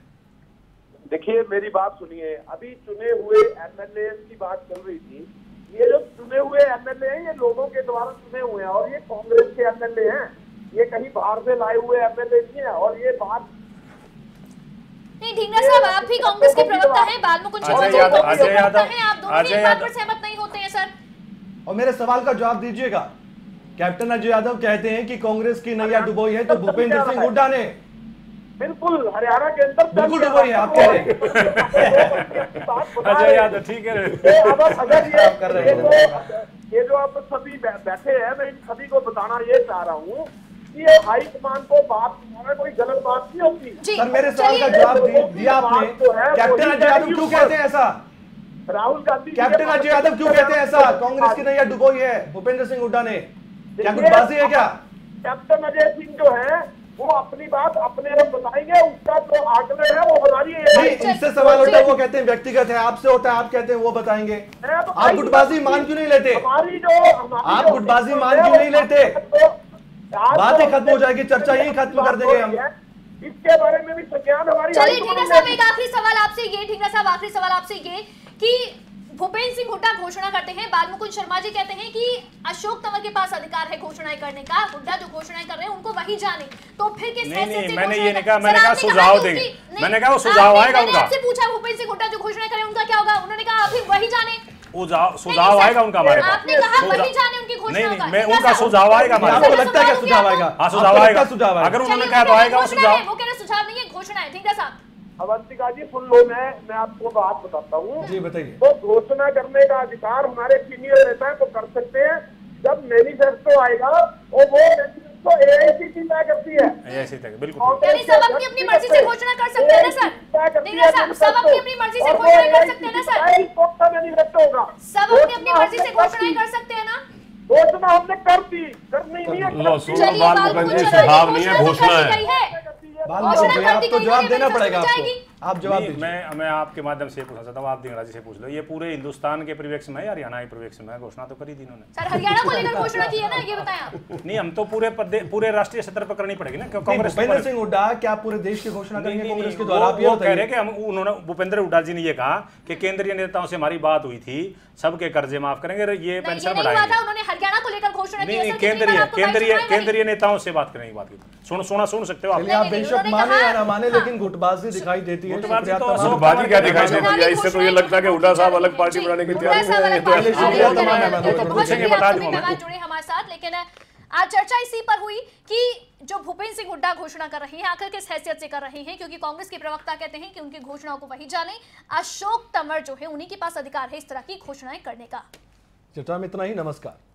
H: देखिए मेरी बात सुनिए, अभी चुने हुए एमएलए की बात चल रही थी। ये जो चुने हुए एमएलए हैं ये लोगों के द्वारा चुने हुए हैं और ये कांग्रेस के एमएलए हैं, ये कहीं बाहर से लाए हुए एमएलए नहीं है। और ये बात
C: नहीं, ढींगरा साहब आप भी कांग्रेस के प्रवक्ता हैं, बालमुकुंद जी कांग्रेस के प्रवक्ता हैं, आप दोनों भी इस बात पर सहमत नहीं होते हैं सर?
B: और मेरे सवाल का जवाब दीजिएगा। कैप्टन अजय यादव कहते हैं कि कांग्रेस की नैया डुबोई है तो भूपेंद्र सिंह हुड्डा ने
H: बिल्कुल हरियाणा के अंदर
B: बिल्कुल डुबोई है। आप कह रहे हैं
E: अजय यादव, ठीक है।
H: ये जो आप सभी बैठे हैं, मैं इन सभी को बताना ये चाह रहा हूँ कि ये हाईकमान को बात कोई गलत बात नहीं होती।
B: सर मेरे सवाल का जवाब दिया आपने। कैप्टन अजय यादव क्यों कहते हैं ऐसा?
H: राहुल गांधी
B: कैप्टन अजय यादव क्यों कहते हैं ऐसा? कांग्रेस की नैया डुबोई है भूपेंद्र सिंह हुड्डा ने, क्या गुटबाजी है क्या?
H: कैप्टन अजय सिंह जो है वो अपनी बात अपने आप बताएंगे, उसका जो आकलन है वो बताइए।
B: इससे सवाल उठा, वो कहते हैं व्यक्तिगत है, आपसे होता है, आप कहते हैं वो बताएंगे। आप गुटबाजी मान क्यों नहीं लेते? आप गुटबाजी मान क्यों नहीं लेते? बात ही खत्म हो जाएगी, चर्चा यही खत्म कर देंगे हम।
H: इसके बारे में भी संज्ञान हमारी।
C: चलिए ढींगरा साहब, एक आखिरी सवाल आपसे ये, ढींगरा साहब आखिरी सवाल आपसे ये कि भूपेंद्र सिंह हुड्डा घोषणा करते हैं, बालमुकुंद शर्मा जी कहते हैं कि अशोक तंवर के पास अधिकार है घोषणाएं करने का, हुड्डा जो घोषणाएं कर रहे हैं उनको वही जाने, तो फिर किस हैसियत से?
E: मैंने ये नहीं कहा, मैंने कहा सुझाव देंगे, मैंने कहा वो सुझाव आएगा उनका।
C: आपसे पूछा भूपेंद्र सिंह हुड्डा जो घोषणाएं करें उनका क्या होगा, उन्होंने कहा अभी वही जाने,
E: सुझाव आएगा उनका हमारे पास।
C: आपने कहा वही जाने उनकी घोषणा होगा।
E: नहीं, मैं उनका सुझाव आएगा हमारे
B: पास। आपको लगता है क्या सुझाव आएगा?
E: हाँ सुझाव आएगा, अगर उन्होंने कहा तो आएगा वो सुझाव।
C: वो कह रहे सुझाव नहीं है, घोषणा है। ढींगरा साहब
H: अवंतिका जी सुन लो, मैं आपको बात बताता हूँ।
B: जी बताइए।
H: तो घोषणा करने का अधिकार हमारे सीनियर नेता तो कर सकते हैं, जब मैनिफेस्टो आएगा और वो मैनिफेस्टो एआईसीसी तय करती है।
E: एआईसीसी तय, बिल्कुल।
C: सब अपनी अपनी मर्जी से घोषणा कर सकते हैं ना सर? ढींगरा साहब सब अपनी अपनी मर्जी से घोषणा कर सकते हैं ना सर?
H: मैनिफेस्टो होगा,
C: सब अपनी अपनी मर्जी से घोषणाएं कर सकते हैं ना?
H: घोषणा हमने कर दी, करनी नहीं है।
F: सुझाव नहीं है, घोषणा है।
B: आपको जवाब देना पड़ेगा, आप जवाब दीजिए।
E: मैं आपके माध्यम से पूछना चाहता हूँ, आप ढींगरा जी से पूछ लो, ये पूरे हिंदुस्तान के परिवेश में, हरियाणा के परिवेश में घोषणा तो करी थी इन्होंने।
C: सर हरियाणा को लेकर घोषणा की है ना, ये बताएं आप।
E: नहीं, हम तो पूरे राष्ट्रीय स्तर पर करनी पड़ेगी ना। कांग्रेस
B: भूपेंद्र सिंह हुड्डा क्या पूरे देश की घोषणा करेंगे कांग्रेस के द्वारा? आप
E: वो कह रहे कि हम, उन्होंने भूपेंद्र हुड्डा जी ने ये कहा कि केंद्रीय नेताओं से हमारी बात हुई थी, सबके कर्जे माफ करेंगे, ये पेंशन बढ़ाएंगे।
C: उन्होंने हरियाणा को लेकर घोषणा की
E: है, केंद्रीय नेताओं से बात करने की बात की। सुन सकते हो
B: आप बेशक माने या ना माने, लेकिन गुटबाजी दिखाई देती है।
F: गुटबाजी क्या दिखाई देती है? इससे तो ये लगता है कि हुड्डा साहब अलग पार्टी बनाने की तैयारी में है।
C: जुड़े हमारे साथ, लेकिन आज चर्चा इसी पर हुई कि जो भूपेंद्र सिंह हुड्डा घोषणा कर रही हैं आखिर किस हैसियत से कर रही हैं, क्योंकि कांग्रेस के प्रवक्ता कहते हैं कि उनकी घोषणाओं को वही जाने, अशोक तंवर जो है उन्हीं के पास अधिकार है इस तरह की घोषणाएं करने का।
B: चर्चा में इतना ही, नमस्कार।